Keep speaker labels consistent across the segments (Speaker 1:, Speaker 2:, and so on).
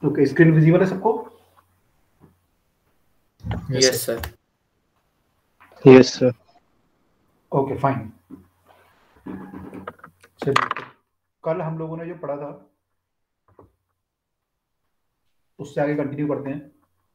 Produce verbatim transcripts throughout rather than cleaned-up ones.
Speaker 1: Okay, screen visible है सबको?
Speaker 2: Yes sir.
Speaker 3: Yes sir.
Speaker 1: Okay fine. चलिए, कल हम लोगों ने जो पढ़ा था उससे आगे कंटिन्यू करते हैं।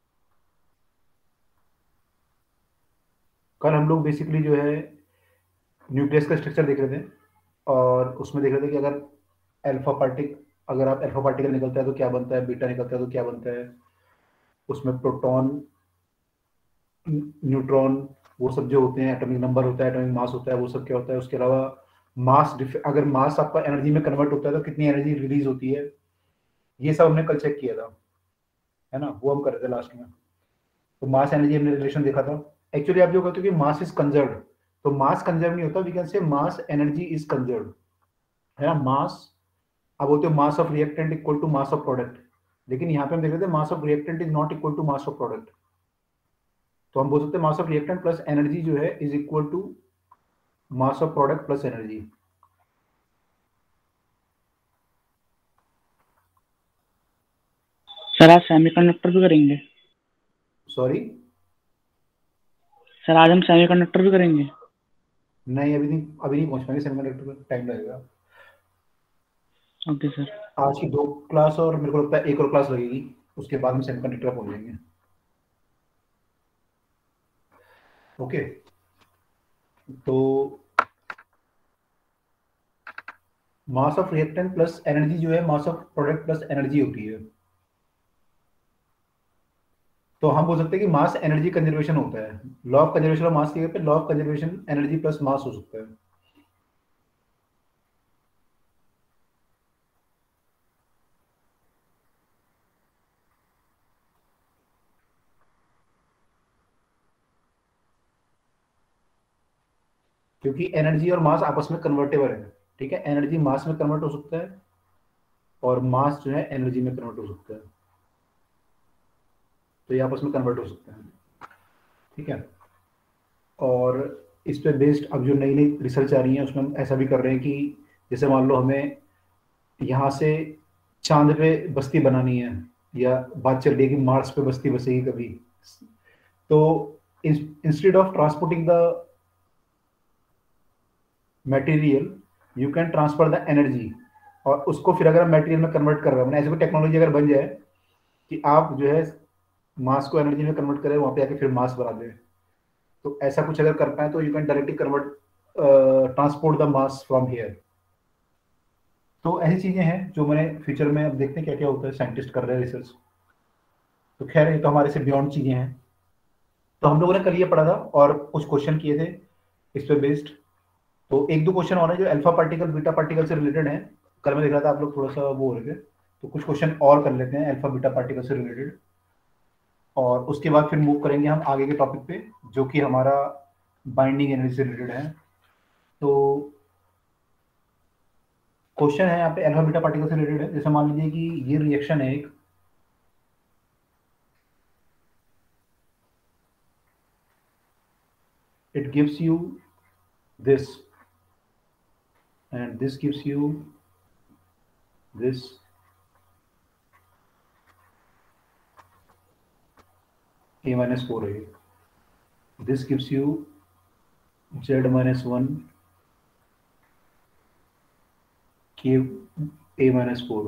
Speaker 1: कल हम लोग बेसिकली जो है न्यूक्लियस का स्ट्रक्चर देख रहे थे और उसमें देख रहे थे कि अगर अल्फा पार्टिकल अगर आप अल्फा पार्टिकल निकलता है तो क्या बनता है, बीटा निकलता है तो क्या बनता है, उसमें प्रोटॉन, न्यूट्रॉन, वो सब जो होते हैं, एटॉमिक नंबर होता है, एटॉमिक मास होता है, वो सब क्या होता है। उसके अलावा मास, अगर मास आपका एनर्जी में कन्वर्ट होता है तो कितनी एनर्जी रिलीज होती है, ये सब हमने कल चेक किया था, है ना, वो हम कर रहे थे लास्ट में। तो मास एनर्जी हमने रिलेशन देखा था। एक्चुअली आप जो कहते हो कि मास इज कंजर्व, तो मास कंजर्व नहीं होता, वी कैन से मास एनर्जी इज कंजर्व, है ना। मास, अब बोलते हो mass of reactant equal to mass of product, लेकिन यहाँ पे हम देख रहे थे mass of reactant is not equal to mass of product. तो हम बोल सकते हैं mass of reactant plus energy जो है is equal to mass of product plus energy.
Speaker 4: Sir आज सेमीकंडक्टर भी करेंगे?
Speaker 1: सॉरी
Speaker 4: सर आज हम सेमीकंडक्टर भी करेंगे?
Speaker 1: नहीं, अभी नहीं, अभी नहीं पहुंच पाएंगे सेमीकंडक्टर पर, टाइम लगेगा।
Speaker 4: Okay sir.
Speaker 1: आज की दो क्लास और मेरे को लगता है एक और क्लास लगेगी, उसके बाद हम सेमीकंडक्टर पहुंच जाएंगे। ओके, तो mass of reactant plus energy जो है mass of product plus energy होती है। तो हम बोल सकते हैं कि मास एनर्जी कंजर्वेशन होता है। Law of conservation of mass की जगह पे law of conservation energy plus mass हो सकता है। क्योंकि एनर्जी और मास आपस में कन्वर्टेबल है, ठीक है। एनर्जी मास में कन्वर्ट हो सकता है और मास जो है एनर्जी में कन्वर्ट हो सकता है, तो ये आपस में कन्वर्ट हो सकते हैं, ठीक है। और इस पे बेस्ड अब जो नई नई रिसर्च आ रही है उसमें हम ऐसा भी कर रहे हैं कि जैसे मान लो हमें यहाँ से चांद पे बस्ती बनानी है, या बात चल रही है कि मार्स पे बस्ती बसेगी कभी, तो instead of transporting the material you can transfer the energy, और उसको फिर अगर हम मटेरियल में कन्वर्ट कर रहे हैं, ऐसी कोई टेक्नोलॉजी अगर बन जाए कि आप जो है मास को एनर्जी में कन्वर्ट करें, वहां पे आके फिर मास बना दें, तो ऐसा कुछ अगर कर पाए तो you can directly convert transport the mass from here. तो ऐसी चीजें हैं जो मैंने फ्यूचर में, अब देखते हैं क्या क्या होता है, साइंटिस्ट कर रहे हैं रिसर्च। तो खैर ये तो हमारे से बियॉन्ड चीजें हैं। तो हम लोगों ने कल ये पढ़ा था और कुछ क्वेश्चन किए थे इस पे बेस्ड। तो एक दो क्वेश्चन और है जो अल्फा पार्टिकल बीटा पार्टिकल से रिलेटेड है। कल मैं देख रहा था आप लोग थोड़ा सा वो हो रहे थे, तो कुछ क्वेश्चन और कर लेते हैं अल्फा बीटा पार्टिकल से रिलेटेड, और उसके बाद फिर मूव करेंगे हम आगे के टॉपिक पे जो कि हमारा बाइंडिंग एनर्जी से रिलेटेड है। तो क्वेश्चन है यहाँ पे अल्फा बीटा पार्टिकल से रिलेटेड है। जैसे मान लीजिए कि ये रिएक्शन है एक, it gives you this and this gives you this, a minus four है, this gives you z minus one k a minus four।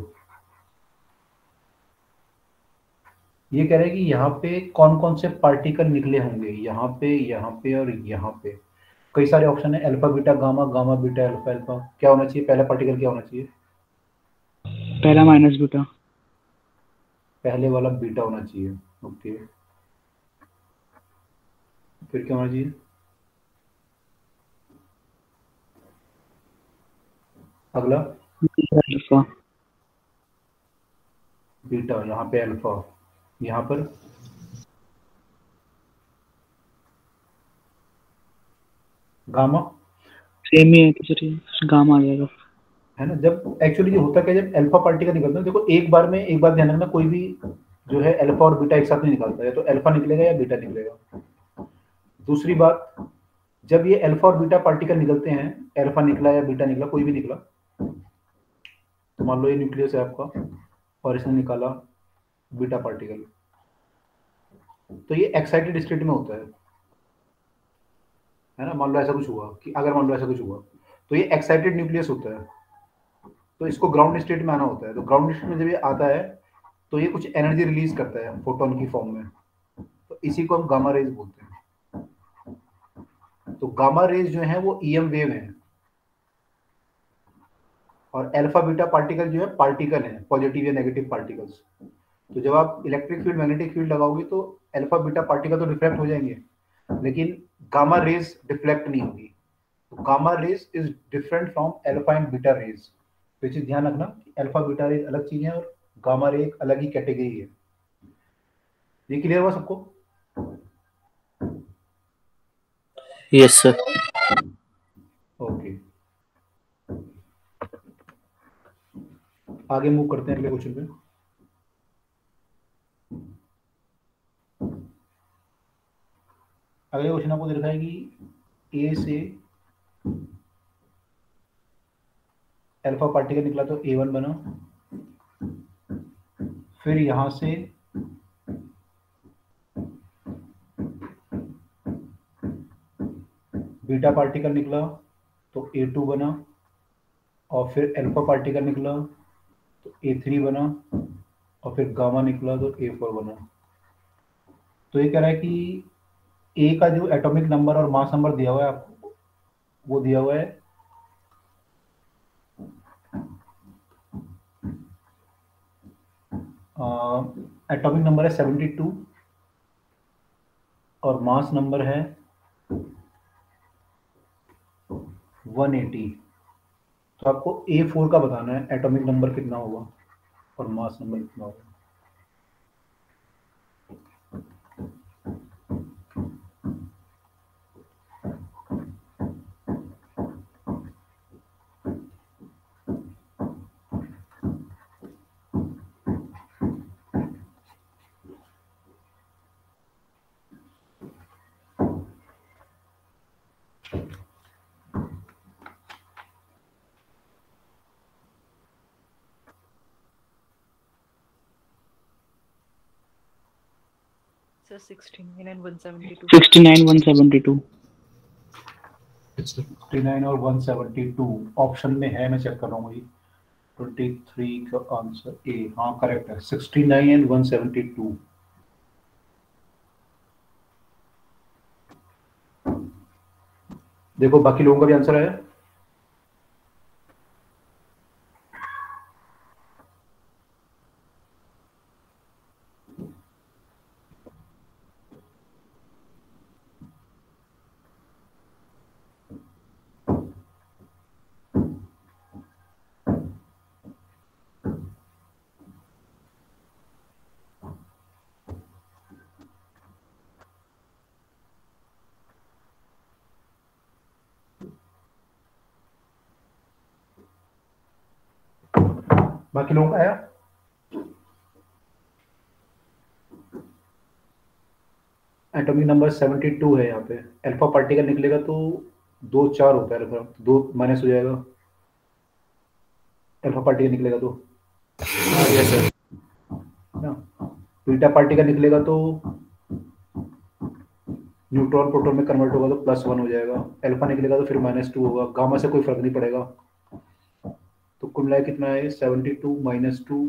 Speaker 1: ये कह रहे हैं कि यहाँ पे कौन कौन से पार्टिकल निकले होंगे, यहाँ पे, यहाँ पे और यहाँ पे। कई सारे ऑप्शन है, alpha beta gamma, gamma beta alpha, alpha क्या होना चाहिए, पहला पार्टिकल क्या होना चाहिए?
Speaker 4: पहला माइनस बीटा।
Speaker 1: पहले वाला बीटा होना चाहिए, ओके। फिर क्या होना चाहिए? अगला
Speaker 4: अल्फा।
Speaker 1: बीटा, यहाँ पे अल्फा, यहाँ पर गामा।
Speaker 4: सेम ही है तो सर गामा आ जाएगा,
Speaker 1: है ना। जब एक्चुअली जो होता क्या, जब अल्फा पार्टिकल निकलता है, देखो एक बार में, एक बात ध्यान रखना, कोई भी जो है अल्फा और बीटा एक साथ नहीं निकलता है, तो अल्फा निकलेगा या बीटा निकलेगा। दूसरी बात, जब ये अल्फा और बीटा पार्टिकल निकलते हैं, अल्फा निकला या बीटा निकला, कोई भी निकला, तो मान लो ये न्यूक्लियस है आपका और इसने निकाला बीटा पार्टिकल। तो ये एक्साइटेड स्टेट में होता है है ना। मान लो ऐसा कुछ हुआ कि अगर मान लो ऐसा कुछ हुआ तो ये एक्साइटेड न्यूक्लियस होता है, तो इसको ग्राउंड स्टेट में आना होता है। तो ग्राउंड स्टेट में जब ये आता है तो ये कुछ एनर्जी रिलीज करता है फोटोन की फॉर्म में, तो इसी को हम गामा रेज बोलते हैं। तो गामा रेज जो है वो ईएम वेव है, और अल्फा बीटा पार्टिकल जो है पार्टिकल है, पॉजिटिव या नेगेटिव पार्टिकल्स। तो जब आप इलेक्ट्रिक फील्ड मैग्नेटिक फील्ड लगाओगे तो अल्फा बीटा पार्टिकल तो डिफ्लेक्ट हो जाएंगे, लेकिन गामा रेज डिफ्लेक्ट नहीं होगी। तो gamma rays is different from alpha and beta rays. तो ये चीज ध्यान रखना कि अल्फा बीटा रेज अलग चीज है और गामा रे एक अलग ही कैटेगरी है। ये क्लियर हुआ सबको?
Speaker 3: Yes sir.
Speaker 1: ओके, आगे मूव करते हैं अगले क्वेश्चन पे। अगले क्वेश्चन आपको दे रखा है कि ए से अल्फा पार्टिकल निकला तो ए वन बना, फिर यहां से बीटा पार्टिकल निकला तो ए टू बना, और फिर अल्फा पार्टिकल निकला तो ए थ्री बना, और फिर गामा निकला तो ए फोर बना। तो ये कह रहा है कि ए का जो एटॉमिक नंबर और मास नंबर दिया हुआ है आपको, वो दिया हुआ है एटॉमिक नंबर है सेवेंटी टू और मास नंबर है वन एटी। तो आपको ए फोर का बताना है एटॉमिक नंबर कितना होगा और मास नंबर कितना होगा।
Speaker 2: Sir, sixty-nine and one seventy-two.
Speaker 4: sixty-nine one seventy-two.
Speaker 1: Sixty nine और वन सेवेंटी टू ऑप्शन में है, मैं चेक कर रहा हूँ भाई। ट्वेंटी थ्री का आंसर ए, हाँ करेक्ट है, sixty nine and one seventy two. देखो बाकी लोगों का भी आंसर आया। बाकी लोगों का आया। एटॉमिक नंबर सेवेंटी टू है यहाँ पे। अल्फा पार्टिकल निकलेगा तो दो चार होता है, अल्फा दो माइनस हो जाएगा अल्फा पार्टिकल निकलेगा तो,
Speaker 3: यस सर।
Speaker 1: ना बीटा पार्टिकल निकलेगा तो न्यूट्रॉन प्रोटॉन में कन्वर्ट होगा तो प्लस वन हो जाएगा, अल्फा निकलेगा तो फिर माइनस टू होगा, गामा से कोई फर्क नहीं पड़ेगा। तो कुल मिलाकर कितना है, seventy two minus two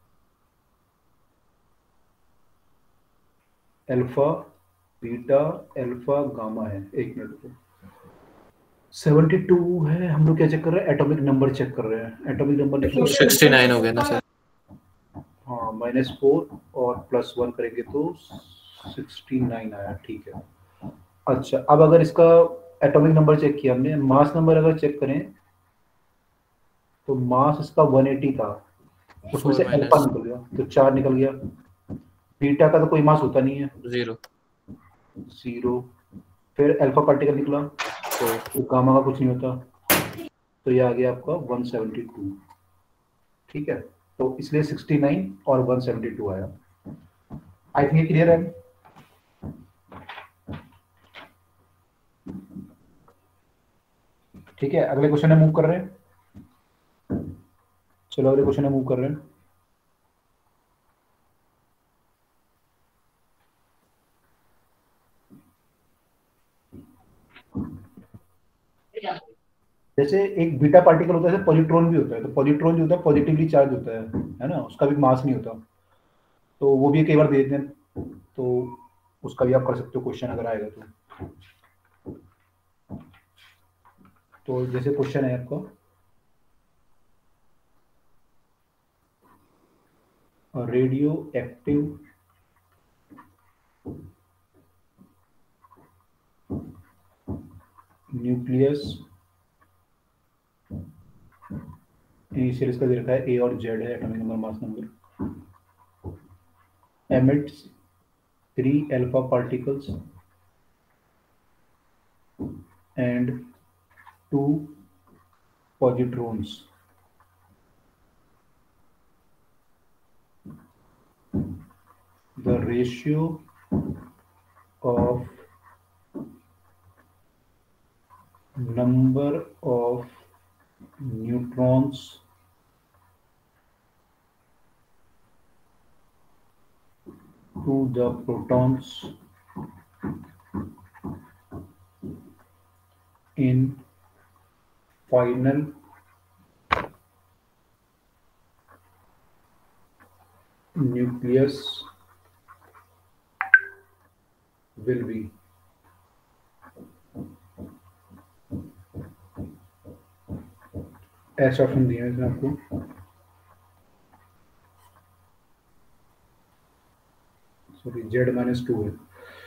Speaker 1: alpha beta alpha gamma है। एक मिनट, सेवेंटी टू है। हम लोग क्या चेक कर रहे हैं, एटॉमिक नंबर चेक कर रहे हैं। एटॉमिक नंबर
Speaker 3: सिक्सटी नाइन हो गया ना सर।
Speaker 1: हाँ, माइनस फोर और प्लस वन करेंगे तो सिक्सटी नाइन आया, ठीक है। अच्छा, अब अगर इसका एटॉमिक नंबर चेक किया हमने, मास नंबर अगर चेक करें तो मास इसका वन एटी था, उसमें से अल्फा निकल गया तो चार निकल गया। बीटा का तो कोई मास होता नहीं है,
Speaker 3: जीरो
Speaker 1: जीरो। फिर अल्फा पार्टिकल निकला तो गामा का कुछ नहीं होता, तो ये आ गया आपका वन सेवेंटी टू। ठीक है, तो इसलिए सिक्सटी नाइन और वन सेवेंटी टू आया। आई थिंक ये क्लियर है। ठीक है, अगले क्वेश्चन में मूव कर रहे हैं। चलो अगले क्वेश्चन में मूव कर रहे हैं। जैसे एक बीटा पार्टिकल होता है, जैसे पॉजिट्रॉन भी होता है, तो पॉजिट्रॉन जो होता है पॉजिटिवली चार्ज होता है है ना, उसका भी मास नहीं होता, तो वो भी कई बार दे देते हैं, तो उसका भी आप कर सकते हो क्वेश्चन अगर आएगा तो। तो जैसे क्वेश्चन है आपका, रेडियो एक्टिव न्यूक्लियस, इनिशियल इसका दे रखा है ए और जेड है, atomic number mass number, emits three alpha particles and two positrons. The ratio of number of neutrons to the protons in final nucleus will be. ऐसा option दिया है इसमें आपको, सॉरी जेड माइनस टू है।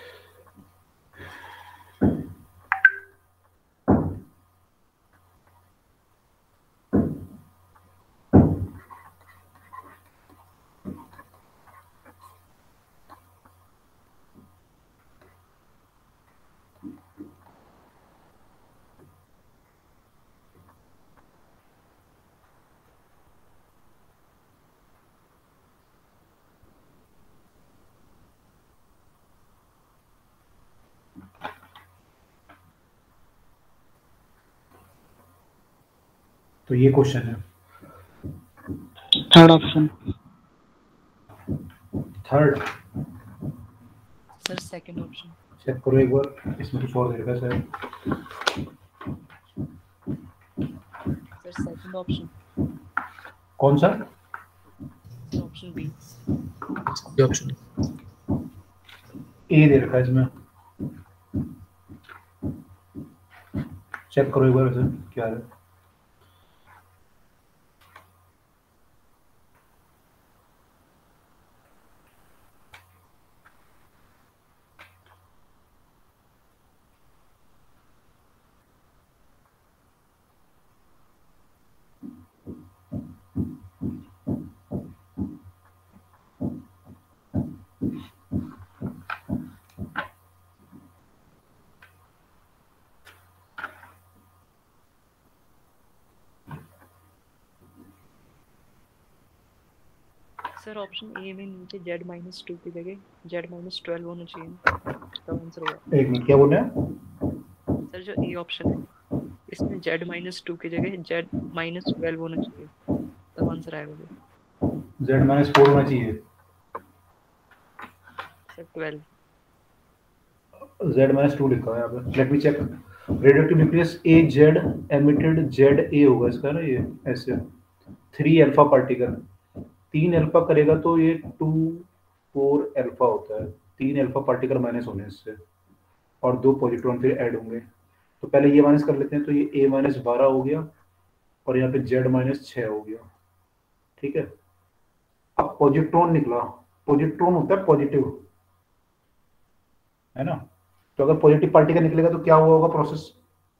Speaker 1: तो ये question है
Speaker 4: third option.
Speaker 1: Third,
Speaker 2: sir second option.
Speaker 1: Check करो एक बार, इसमें कुछ और दे रखा है शायद।
Speaker 2: सर सेकंड ऑप्शन,
Speaker 1: कौन सा?
Speaker 2: Option B.
Speaker 3: ऑप्शन
Speaker 1: ए दे रखा है इसमें, चेक करो एक बार वैसे क्या है।
Speaker 2: सर ऑप्शन ए में नीचे जेड माइनस टू की जगह जेड माइनस ट्वेल्व होना चाहिए, तो आंसर होगा।
Speaker 1: एक मिनट, क्या बोल रहे हैं?
Speaker 2: सर जो ए ऑप्शन है इसमें जेड माइनस टू की जगह जेड माइनस ट्वेल्व होना चाहिए, तब आंसर आएगा।
Speaker 1: जेड माइनस फोर होना चाहिए,
Speaker 2: sir twelve.
Speaker 1: Z minus two लिखा है यहाँ पे, let me check. Radioactive nucleus A Z emitted, Z A होगा इसका ना, ये ऐसे थ्री अल्फा पार्टिकल, तीन अल्फा करेगा तो ये टू फोर अल्फा होता है, तीन अल्फा पार्टिकल माइनस होने इससे, और दो पॉजिट्रॉन फिर ऐड होंगे। तो पहले ये माइनस कर लेते हैं, तो ये ए माइनस बारह हो गया और यहाँ पे जेड माइनस छः हो गया, ठीक है। अब पॉजिट्रॉन निकला, पॉजिट्रॉन होता है पॉजिटिव, है ना, तो अगर पॉजिटिव पार्टिकल निकलेगा तो क्या हुआ होगा प्रोसेस?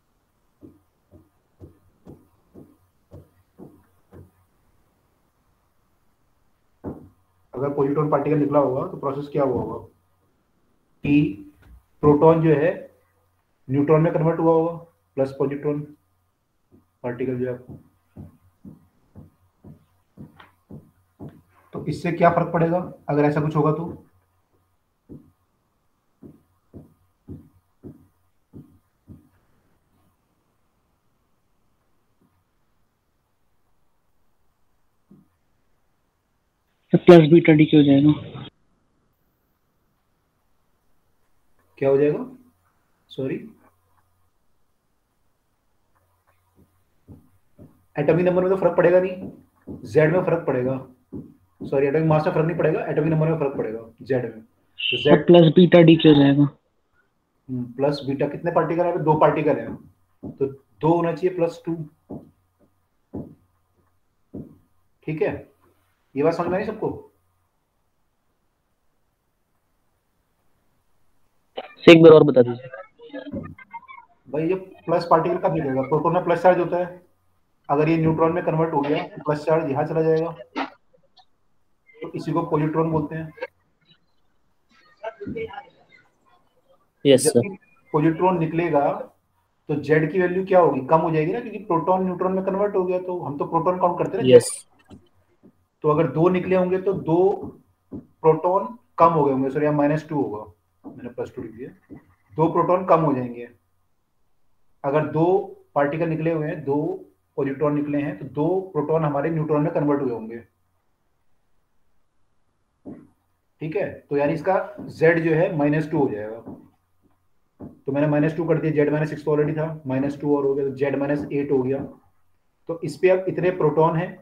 Speaker 1: अगर पॉजिट्रॉन पार्टिकल निकला होगा तो प्रोसेस क्या हुआ होगा कि प्रोटॉन जो है न्यूट्रॉन में कन्वर्ट हुआ होगा, प्लस पॉजिट्रॉन पार्टिकल जो है आपको, तो इससे क्या फर्क पड़ेगा अगर ऐसा कुछ होगा तो?
Speaker 4: प्लस बीटा डी हो जाएगा।
Speaker 1: क्या हो जाएगा? सॉरी, एटॉमिक नंबर में तो फर्क पड़ेगा नहीं, जेड में फर्क पड़ेगा, सॉरी एटॉमिक मास में फर्क नहीं पड़ेगा, एटॉमिक नंबर में फर्क पड़ेगा जेड में। तो
Speaker 4: और
Speaker 1: जेड
Speaker 4: प्लस बीटा डी क्यों हो जाएगा?
Speaker 1: प्लस बीटा कितने पार्टिकल है? दो पार्टिकल है, तो दो होना चाहिए प्लस टू। ठीक है, ये बात समझ में आई सबको?
Speaker 5: एक बार और बता दीजिए।
Speaker 1: भाई ये प्लस पार्टिकल कब निकलेगा? प्रोटॉन में प्लस चार्ज होता है, अगर ये न्यूट्रॉन में कन्वर्ट हो गया तो प्लस चार्ज यहाँ चला जाएगा, तो इसी को पॉजिट्रॉन बोलते हैं।
Speaker 5: यस
Speaker 1: जब
Speaker 5: सर।
Speaker 1: भी पॉजिट्रॉन निकलेगा तो जेड की वैल्यू क्या होगी? कम हो जाएगी ना, क्योंकि प्रोटॉन न्यूट्रॉन में कन्वर्ट हो गया, तो हम तो प्रोटॉन काउंट करते हैं ना
Speaker 5: यस।
Speaker 1: जेड। तो अगर दो निकले होंगे तो दो प्रोटॉन कम हो गए होंगे, सॉरी माइनस टू होगा, मैंने प्लस टू लिख दिया, दो प्रोटॉन कम हो जाएंगे। अगर दो पार्टिकल निकले हुए हैं, दो पॉजिट्रॉन निकले हैं, तो दो प्रोटॉन हमारे न्यूट्रॉन में कन्वर्ट हुए होंगे। ठीक है, तो यानी इसका z जो है माइनस टू हो जाएगा। तो मैंने माइनस टू कर दिया, जेड माइनस सिक्स ऑलरेडी था, माइनस टू और हो गया तो जेड माइनस एट हो गया। तो इस पे अब इतने प्रोटॉन हैं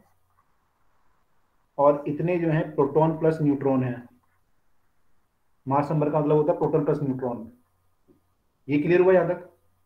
Speaker 1: और इतने जो हैं प्रोटॉन प्लस न्यूट्रॉन हैं। मास नंबर का मतलब होता है प्रोटॉन प्लस न्यूट्रॉन। ये क्लियर हुआ यहां तक?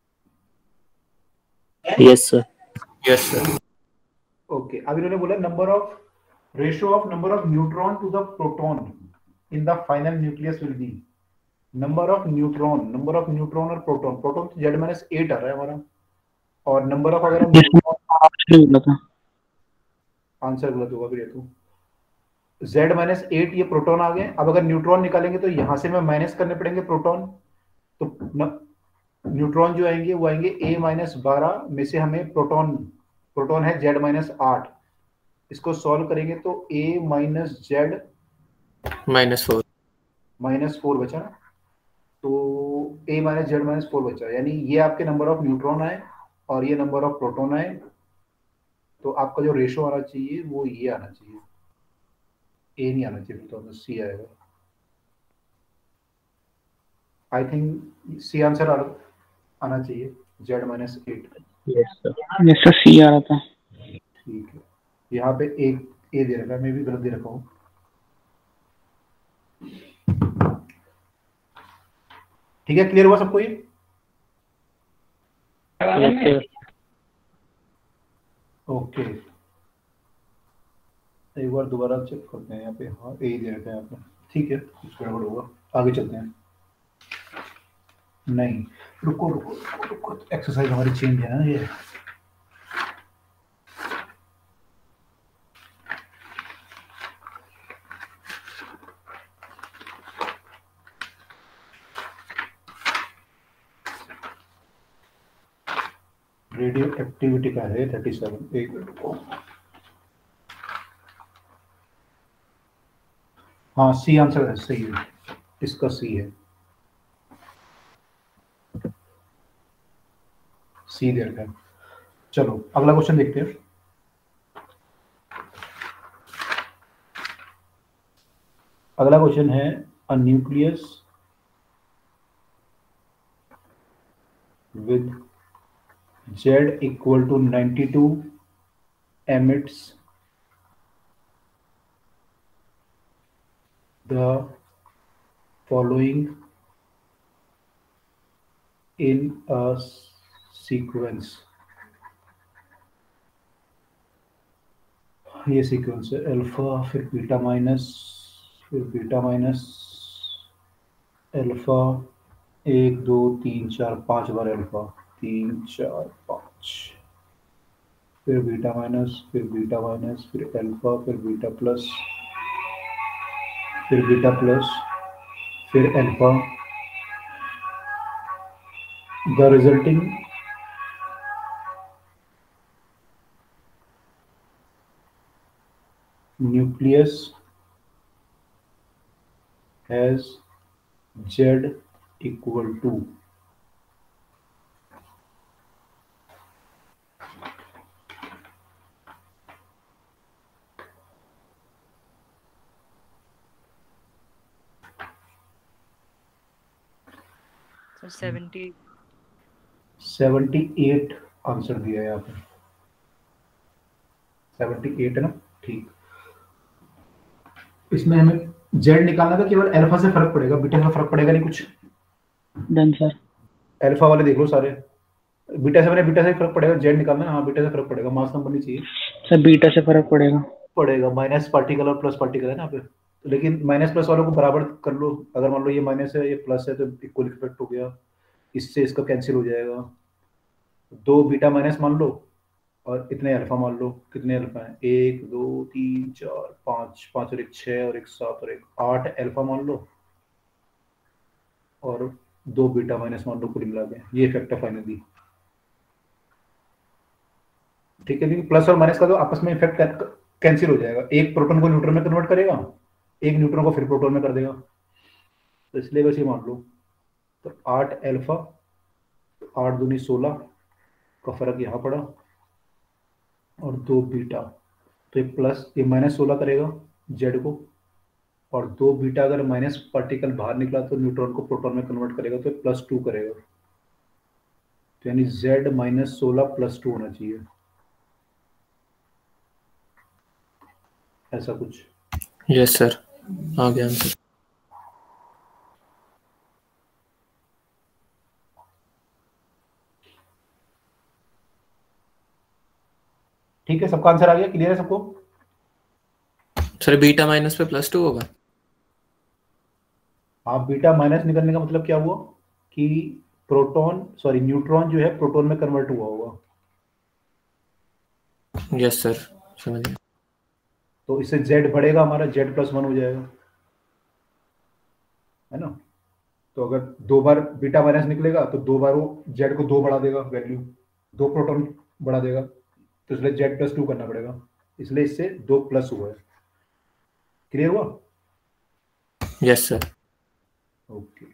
Speaker 5: Yes sir.
Speaker 3: Yes sir.
Speaker 1: Okay, अब इन्होंने बोला number of ratio of number of neutron to the proton in the final nucleus will be number of neutron, number of neutron और proton, proton तो Z minus eight आ रहा है हमारा, और नंबर ऑफ अगर हम
Speaker 4: नहीं बोला था।
Speaker 1: आंसर गलत होगा फिर ये तो, जेड माइनस एट ये प्रोटॉन आ गए। अब अगर न्यूट्रॉन निकालेंगे तो यहां से हमें माइनस करने पड़ेंगे प्रोटॉन, तो न्यूट्रॉन जो आएंगे वो आएंगे ए माइनस बारह में से हमें प्रोटॉन, प्रोटॉन है जेड माइनस आठ, इसको सॉल्व करेंगे तो A minus Z
Speaker 3: minus four.
Speaker 1: Minus four बचा, तो A minus Z minus four बचा, यानी ये आपके नंबर ऑफ न्यूट्रॉन आए और ये नंबर ऑफ प्रोटॉन आए। तो आपका जो रेशो आना चाहिए वो ये आना चाहिए, ए नहीं आना चाहिए, तो सी आएगा। आई थिंक सी आंसर आना चाहिए, Z minus eight.
Speaker 5: Yes sir.
Speaker 4: जैसा सी आ रहा था।
Speaker 1: ठीक है, यहाँ पे एक ए दे रखा है, मैं भी गलत दे रखा हूँ। ठीक है, क्लियर हुआ सबको ये?
Speaker 5: Yes sir.
Speaker 1: ओके, एक बार दोबारा चेक करते हैं यहाँ पे, हाँ ए दे रखा है यहाँ पे, ठीक है, कुछ गड़बड़ होगा, आगे चलते हैं। नहीं, रुको रुको रुको रुको, एक्सरसाइज हमारी चेंज है ना ये। रेडियो एक्टिविटी का है थर्टी सेवन, एक मिनट रुको। हाँ सी आंसर है, सही है, इसका सी है, सी दे रखा है। चलो अगला क्वेश्चन देखते हैं। अगला क्वेश्चन है, a nucleus with Z equal to ninety-two emits the following in a sequence। ये सीक्वेंस है, अल्फा फिर बीटा माइनस फिर बीटा माइनस अल्फा, एक दो तीन चार पांच बार अल्फा, तीन चार पाँच, फिर बीटा माइनस फिर बीटा माइनस फिर अल्फा फिर बीटा प्लस फिर बीटा प्लस फिर alpha. The resulting nucleus has Z equal to
Speaker 2: seventy
Speaker 1: seventy eight answer दिया है यहाँ पे। सेवेंटी एट है ना, ठीक। इसमें हमें जेड निकालना था, केवल अल्फा से फर्क पड़ेगा, बीटा से फर्क पड़ेगा नहीं कुछ।
Speaker 4: Done sir.
Speaker 1: अल्फा वाले देख लो सारे, बीटा से मैंने बीटा से फर्क पड़ेगा, जेड निकालना है, हाँ बीटा से फर्क पड़ेगा, मास नंबर नहीं चाहिए।
Speaker 4: सर बीटा से फर्क पड़ेगा।
Speaker 1: पड़ेगा, माइनस पार्टिकल और प्लस पार्टिकल है ना पे, लेकिन माइनस प्लस वालों को बराबर कर लो, अगर मान लो ये माइनस है ये प्लस है तो इक्वल इफेक्ट हो गया, इससे इसका कैंसिल हो जाएगा। दो बीटा माइनस मान लो और इतने अल्फा मान लो, कितने अल्फा हैं, एक दो तीन चार पाँच, पाँच और एक छः और एक सात और एक आठ अल्फा मान लो, और दो बीटा माइनस मान लो, पूरी मिला के ये इफेक्ट है फाइनली। ठीक है, क्योंकि प्लस और माइनस का तो आपस में इफेक्ट कैंसिल हो जाएगा, एक प्रोटॉन को न्यूट्रॉन में कन्वर्ट करेगा, एक न्यूट्रॉन को फिर प्रोटॉन में कर देगा, तो इसलिए बस ये मान लो। तो आठ अल्फा, आठ दूनी सोलह का फर्क यहाँ पड़ा, और दो बीटा, तो ये प्लस ये माइनस सोलह करेगा जेड को, और दो बीटा अगर माइनस पार्टिकल बाहर निकला तो न्यूट्रॉन को प्रोटॉन में कन्वर्ट करेगा, तो प्लस टू करेगा, तो यानी जेड माइनस सोलह प्लस टू होना चाहिए, ऐसा कुछ।
Speaker 3: यस सर, आ गया आंसर।
Speaker 1: ठीक है, सबका आंसर आ गया, क्लियर है सबको?
Speaker 3: सर बीटा माइनस पे प्लस टू होगा।
Speaker 1: आप बीटा माइनस निकलने का मतलब क्या हुआ कि प्रोटॉन सॉरी न्यूट्रॉन जो है प्रोटॉन में कन्वर्ट हुआ होगा।
Speaker 3: यस सर, समझ गया।
Speaker 1: तो इससे जेड बढ़ेगा, हमारा जेड प्लस वन हो जाएगा, है ना। तो अगर दो बार बीटा माइनस निकलेगा तो दो बार वो जेड को दो बढ़ा देगा, वैल्यू दो प्रोटॉन बढ़ा देगा, तो इसलिए जेड प्लस टू करना पड़ेगा, इसलिए इससे दो प्लस हुआ है। क्लियर हुआ?
Speaker 3: Yes sir.
Speaker 1: ओके।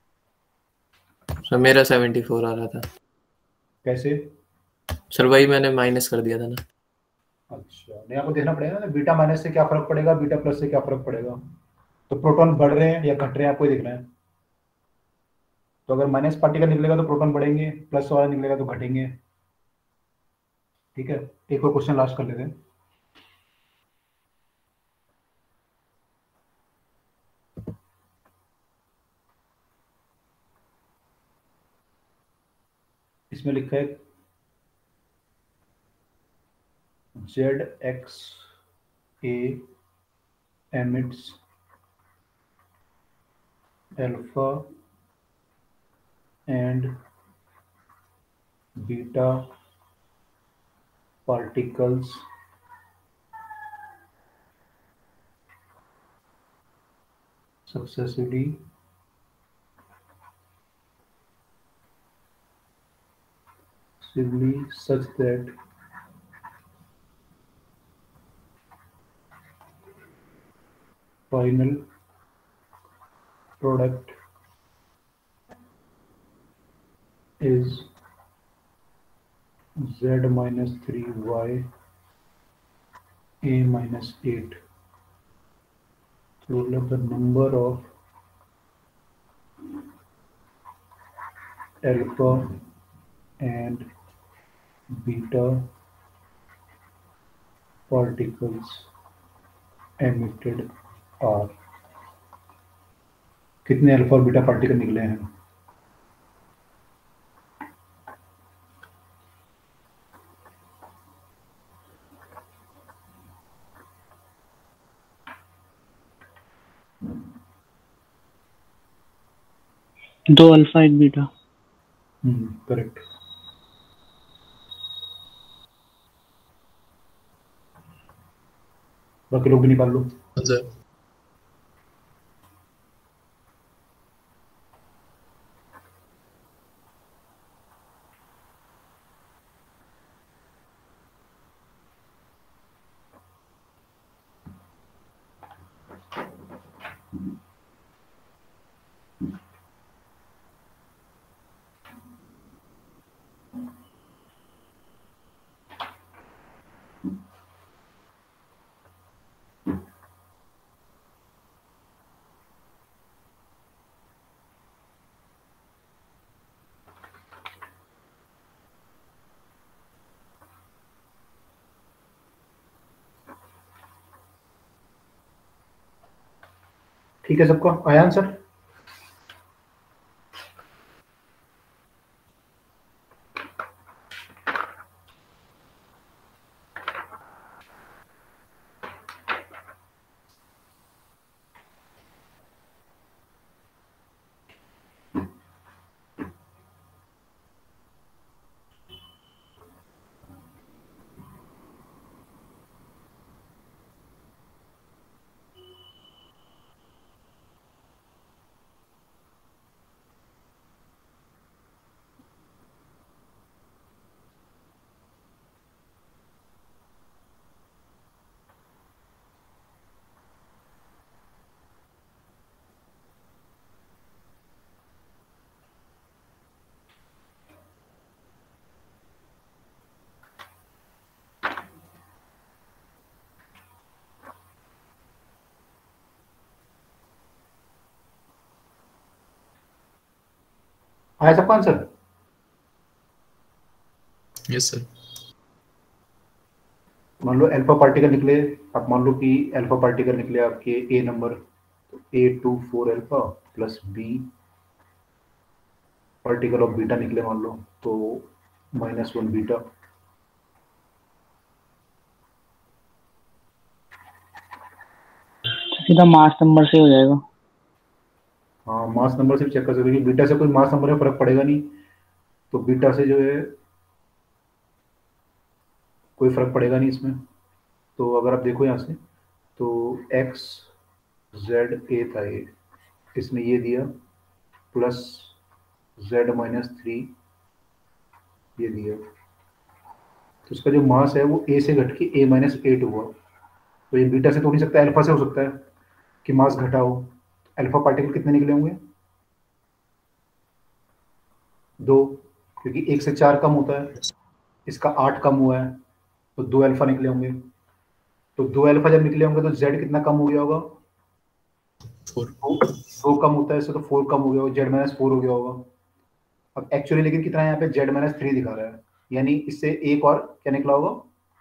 Speaker 3: सर मेरा सेवेंटी फोर आ रहा था।
Speaker 1: कैसे?
Speaker 3: सर वही मैंने माइनस कर दिया था ना।
Speaker 1: अच्छा, नहीं आपको देखना पड़ेगा ना, बीटा माइनस से क्या फर्क पड़ेगा, बीटा प्लस से क्या फर्क पड़ेगा। तो प्रोटॉन बढ़ रहे हैं या घट रहे हैं आपको देखना है। तो अगर माइनस पार्टिकल निकलेगा तो प्रोटॉन बढ़ेंगे, प्लस वाला निकलेगा तो घटेंगे। ठीक है, एक और क्वेश्चन लास्ट कर लेते हैं। इसमें लिखा है Z X A emits alpha and beta particles successively such that final product is z minus three y a minus eight. So let the number of alpha and beta particles emitted are. कितने alpha और beta particle निकले हैं?
Speaker 4: दो alpha एक beta.
Speaker 1: हम्म, correct. बाकी लोग भी निकाल लो।
Speaker 3: सर
Speaker 1: ठीक है सबका, आया आंसर? आया सबका आंसर?
Speaker 3: Yes sir.
Speaker 1: मान लो अल्फा पार्टिकल निकले, आप मान लो कि अल्फा पार्टिकल निकले आपके ए नंबर, तो A two four alpha plus B particle of beta निकले मान लो, तो माइनस वन बीटा।
Speaker 4: सीधा मास नंबर से हो जाएगा।
Speaker 1: हाँ, मास नंबर से चेक कर सकते हैं, बीटा से कोई मास नंबर में फर्क पड़ेगा नहीं, तो बीटा से जो है कोई फर्क पड़ेगा नहीं इसमें। तो अगर आप देखो यहाँ से, तो एक्स जेड ए था ये, इसने ये दिया प्लस जेड माइनस थ्री ये दिया, तो इसका जो मास है वो ए से घट के ए माइनस एट हुआ। तो ये बीटा से तो नहीं सकता, अल्फा से हो सकता है कि मास घटा हो। अल्फा पार्टिकल कितने निकले होंगे? दो, क्योंकि एक से चार कम होता है, इसका आठ कम हुआ है, तो दो अल्फा निकले होंगे। तो दो अल्फा जब निकले होंगे तो जेड कितना कम हो गया होगा?
Speaker 3: फोर।
Speaker 1: दो, दो कम होता है इससे, तो फोर कम हो गया होगा, जेड माइनस फोर हो गया होगा। अब एक्चुअली लेकिन कितना है यहाँ पे? जेड माइनस थ्री दिखा रहा है, यानी इससे एक और क्या निकला होगा?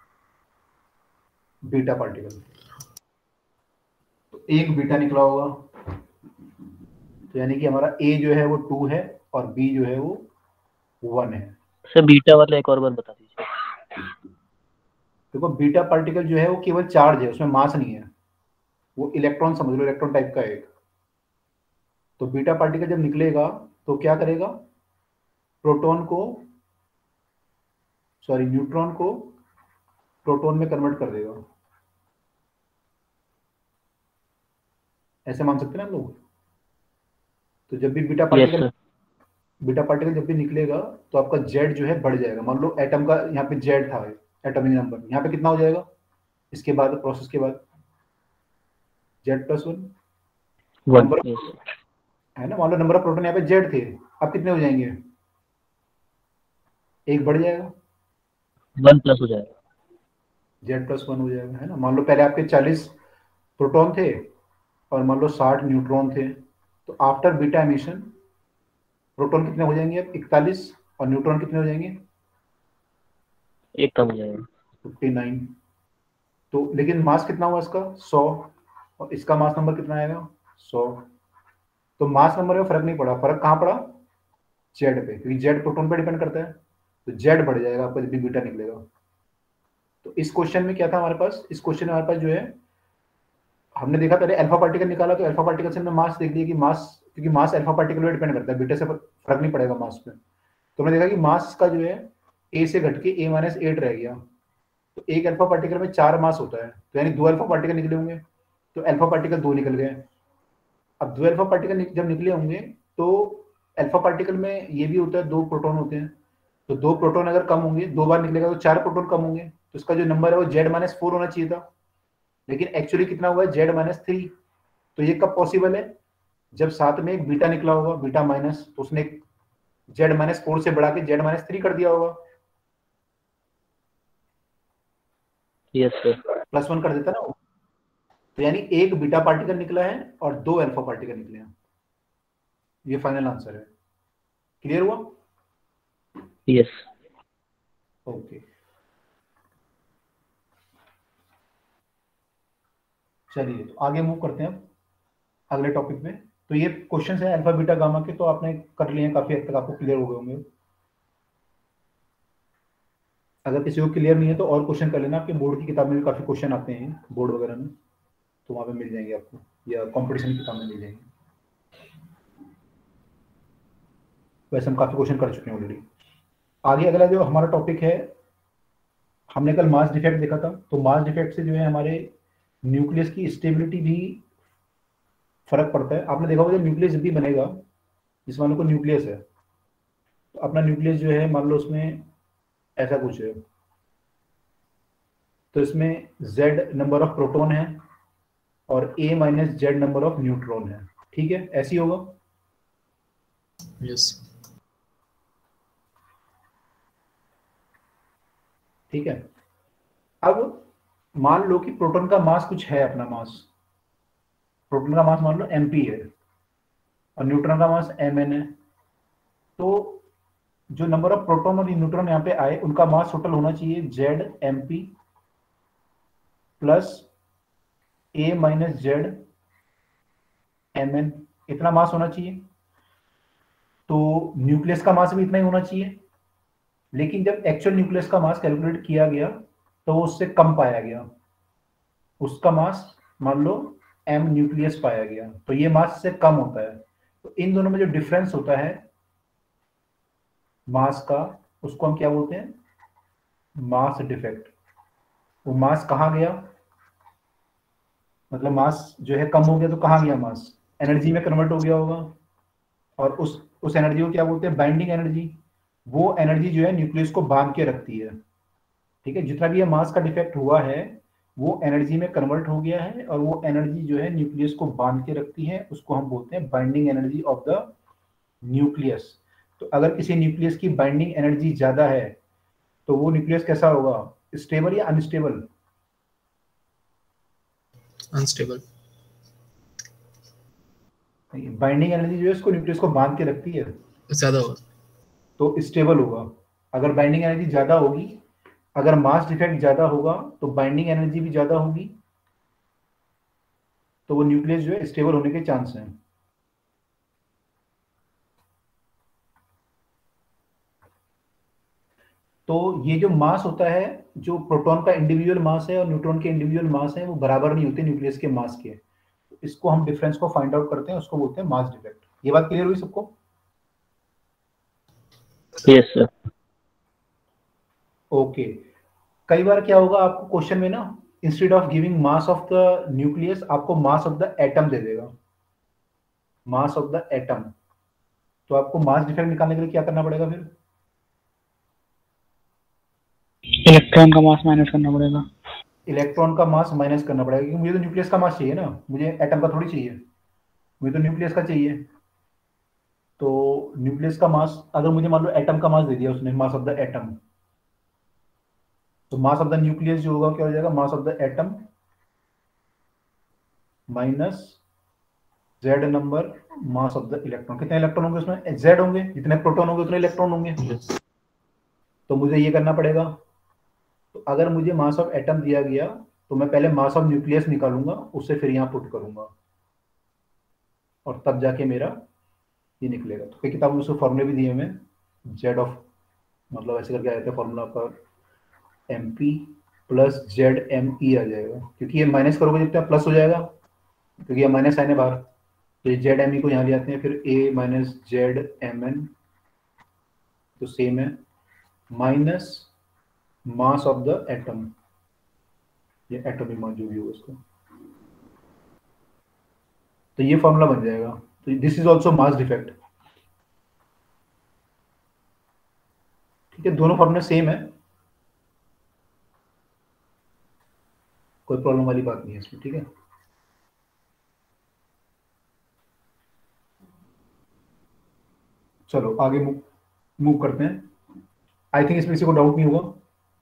Speaker 1: Beta particle. तो एक बीटा निकला होगा, तो यानी कि हमारा ए जो है वो टू है और बी जो है वो वन है।
Speaker 5: सर बीटा वाला एक और बार बता दीजिए।
Speaker 1: देखो बीटा पार्टिकल जो है वो केवल चार्ज है, उसमें मास नहीं है, वो इलेक्ट्रॉन समझ लो, इलेक्ट्रॉन टाइप का एक। तो बीटा पार्टिकल जब निकलेगा तो क्या करेगा? प्रोटॉन को, सॉरी न्यूट्रॉन को प्रोटॉन में कन्वर्ट कर देगा, ऐसे मान सकते हैं ना हम लोग। तो जब भी beta
Speaker 5: yes
Speaker 1: particle
Speaker 5: sir.
Speaker 1: Beta particle जब भी निकलेगा तो आपका जेड जो है बढ़ जाएगा। मान लो एटम का यहाँ पे जेड था, एटॉमिक नंबर यहाँ पे कितना हो जाएगा इसके बाद, प्रोसेस के बाद? Z plus one
Speaker 5: one.
Speaker 1: Number
Speaker 5: yes
Speaker 1: है ना। मान लो नंबर ऑफ प्रोटॉन यहाँ पे जेड थे, अब कितने हो जाएंगे? एक बढ़ जाएगा,
Speaker 5: वन प्लस हो जाएगा।
Speaker 1: जेड प्लस वन हो जाएगा, है ना। मान लो पहले आपके चालीस प्रोटॉन थे और मान लो साठ न्यूट्रॉन थे, तो आफ्टर बीटा एमिशन प्रोटॉन कितने हो जाएंगे? अब इकतालीस, और न्यूट्रॉन कितने हो जाएंगे?
Speaker 5: एक कम हो जाएगा।
Speaker 1: Fifty nine. तो लेकिन मास कितना हुआ इसका? सौ, और इसका मास नंबर कितना आएगा? सौ। तो मास नंबर में फर्क नहीं पड़ा, फर्क कहाँ पड़ा? जेड पे, क्योंकि जेड प्रोटॉन पे डिपेंड करता है, तो जेड बढ़ जाएगा आपका जब भी बीटा निकलेगा। तो इस क्वेश्चन में क्या था हमारे पास? इस क्वेश्चन में हमारे पास जो है, हमने देखा पहले अल्फा पार्टिकल निकाला, तो अल्फा पार्टिकल से हमने मास देख लिया कि मास, क्योंकि मास अल्फा पार्टिकल पे डिपेंड करता है, बीटा से फर्क नहीं पड़ेगा मास पे। तो हमने देखा कि मास का जो है ए से घट के ए माइनस एट रह गया, तो एक अल्फा पार्टिकल में चार मास होता है, तो यानी दो अल्फा पार्टिकल निकले होंगे, तो अल्फा पार्टिकल दो निकल गए। अब दो अल्फा पार्टिकल जब निकले होंगे तो अल्फा पार्टिकल में ये भी होता है, दो प्रोटॉन होते हैं, तो दो प्रोटॉन अगर कम होंगे, दो बार निकलेगा तो चार प्रोटॉन कम होंगे, तो इसका जो नंबर है वो जेड माइनस फोर होना चाहिए था, लेकिन एक्चुअली कितना हुआ है? Z minus three. तो ये कब पॉसिबल है? जब साथ में एक बीटा निकला होगा, बीटा माइनस, तो उसने जेड माइनस फोर से बढ़ा के जेड माइनस थ्री कर दिया होगा,
Speaker 5: यस सर।
Speaker 1: प्लस वन कर देता ना वो। तो यानी एक बीटा पार्टिकल निकला है और दो अल्फा पार्टिकल निकले हैं, ये फाइनल आंसर है। क्लियर हुआ?
Speaker 5: यस।
Speaker 1: ओके, चलिए तो आगे मूव करते हैं अब। अगले टॉपिक में। तो ये क्वेश्चन है अल्फा बीटा गामा के, तो आपने कर लिए हैं, काफी हद तक आपको क्लियर हो गए होंगे। अगर किसी को क्लियर नहीं है तो और क्वेश्चन कर लेना, आपके बोर्ड की किताब में भी काफी क्वेश्चन आते हैं बोर्ड वगैरह में, तो वहां पे मिल जाएंगे आपको, या कंपटीशन की किताब में मिल जाएंगे। वैसे हम काफी क्वेश्चन कर चुके हैं ऑलरेडी। आगे अगला जो हमारा टॉपिक है, हमने कल मास डिफेक्ट देखा था, तो मास डिफेक्ट से जो है हमारे न्यूक्लियस की स्टेबिलिटी भी फर्क पड़ता है। आपने देखा होगा जब न्यूक्लियस जब भी बनेगा, जिस मान लो को न्यूक्लियस है, तो अपना न्यूक्लियस जो है मान लो उसमें ऐसा कुछ है, तो इसमें Z नंबर ऑफ प्रोटॉन है और A minus Z number of neutron है, ठीक है, ऐसी होगा।
Speaker 3: यस
Speaker 1: ठीक है। अब मान लो कि प्रोटॉन का मास कुछ है, अपना मास, प्रोटॉन का मास मान लो एम पी है और न्यूट्रॉन का मास एम एन है। तो जो नंबर ऑफ प्रोटॉन और न्यूट्रॉन यहाँ पे आए, उनका मास टोटल होना चाहिए Z M P plus A minus Z M N, इतना मास होना चाहिए। तो न्यूक्लियस का मास भी इतना ही होना चाहिए, लेकिन जब एक्चुअल न्यूक्लियस का मास कैलकुलेट किया गया तो वो उससे कम पाया गया, उसका मास मान लो एम न्यूक्लियस पाया गया, तो ये मास से कम होता है। तो इन दोनों में जो डिफरेंस होता है मास का, उसको हम क्या बोलते हैं, मास डिफेक्ट। वो मास कहाँ गया, मतलब मास जो है कम हो गया तो कहाँ गया मास, एनर्जी में कन्वर्ट हो गया होगा, और उस उस एनर्जी को क्या बोलते हैं, बाइंडिंग एनर्जी। वो एनर्जी जो है न्यूक्लियस को बांध के रखती है, ठीक है। जितना भी ये मास का डिफेक्ट हुआ है वो एनर्जी में कन्वर्ट हो गया है, और वो एनर्जी जो है न्यूक्लियस को बांध के रखती है, उसको हम बोलते हैं binding energy of the nucleus. तो अगर किसी न्यूक्लियस की बाइंडिंग एनर्जी ज्यादा है तो वो न्यूक्लियस कैसा होगा, स्टेबल या अनस्टेबल,
Speaker 3: अनस्टेबल।
Speaker 1: बाइंडिंग एनर्जी जो है उसको न्यूक्लियस को बांध के रखती है,
Speaker 3: ज्यादा होगा
Speaker 1: तो स्टेबल होगा। अगर बाइंडिंग एनर्जी ज्यादा होगी, अगर मास डिफेक्ट ज्यादा होगा तो बाइंडिंग एनर्जी भी ज्यादा होगी, तो वो न्यूक्लियस जो है स्टेबल होने के चांस हैं। तो ये जो मास होता है, जो प्रोटॉन का इंडिविजुअल मास है और न्यूट्रॉन के इंडिविजुअल मास है, वो बराबर नहीं होते न्यूक्लियस के मास के। तो इसको हम डिफरेंस को फाइंड आउट करते हैं, उसको बोलते हैं मास डिफेक्ट। ये बात क्लियर हुई सबको?
Speaker 5: Yes sir.
Speaker 1: ओके। कई बार क्या होगा, आपको क्वेश्चन में ना instead of giving mass of the nucleus आपको मास ऑफ द एटम दे देगा, मास ऑफ द एटम। तो आपको मास डिफेक्ट निकालने के लिए क्या करना पड़ेगा फिर,
Speaker 4: इलेक्ट्रॉन का मास माइनस करना पड़ेगा।
Speaker 1: इलेक्ट्रॉन का मास माइनस करना पड़ेगा, क्योंकि मुझे तो न्यूक्लियस का मास चाहिए ना, मुझे एटम का थोड़ी चाहिए, मुझे तो न्यूक्लियस का चाहिए। तो न्यूक्लियस का मास, अगर मुझे मान लो एटम का मास दे दिया उसने, मास ऑफ द एटम, तो मास ऑफ द न्यूक्लियस जो होगा क्या हो जाएगा, mass of the atom minus Z number mass of the electron. कितने इलेक्ट्रॉन होंगे उसमें, जेड होंगे, जितने प्रोटॉन होंगे उतने इलेक्ट्रॉन होंगे। तो मुझे ये करना पड़ेगा। तो अगर मुझे मास ऑफ एटम दिया गया तो मैं पहले मास ऑफ न्यूक्लियस निकालूंगा, उससे फिर यहाँ पुट करूंगा, और तब जाके मेरा ये निकलेगा। तो कई किताबों में उसको फॉर्मूले भी दिए हमें, जेड ऑफ, मतलब ऐसे करके आ जाता है फॉर्मूला पर, M P plus Z M E आ जाएगा, क्योंकि ये माइनस करोगे जितना प्लस हो जाएगा, क्योंकि ये माइनस साइन है बाहर, तो ये जेड एम ई को यहाँ ले आते हैं, फिर A minus Z M N, तो सेम है, minus mass of the atom, ये एटॉमिक मास जो भी होगा उसको, तो ये फॉर्मूला बन जाएगा। तो this is also mass defect, ठीक है। दोनों फॉर्मूले सेम है, कोई प्रॉब्लम वाली बात नहीं है इसमें, ठीक है। चलो आगे मूव करते हैं। आई थिंक इसमें किसी को डाउट नहीं होगा।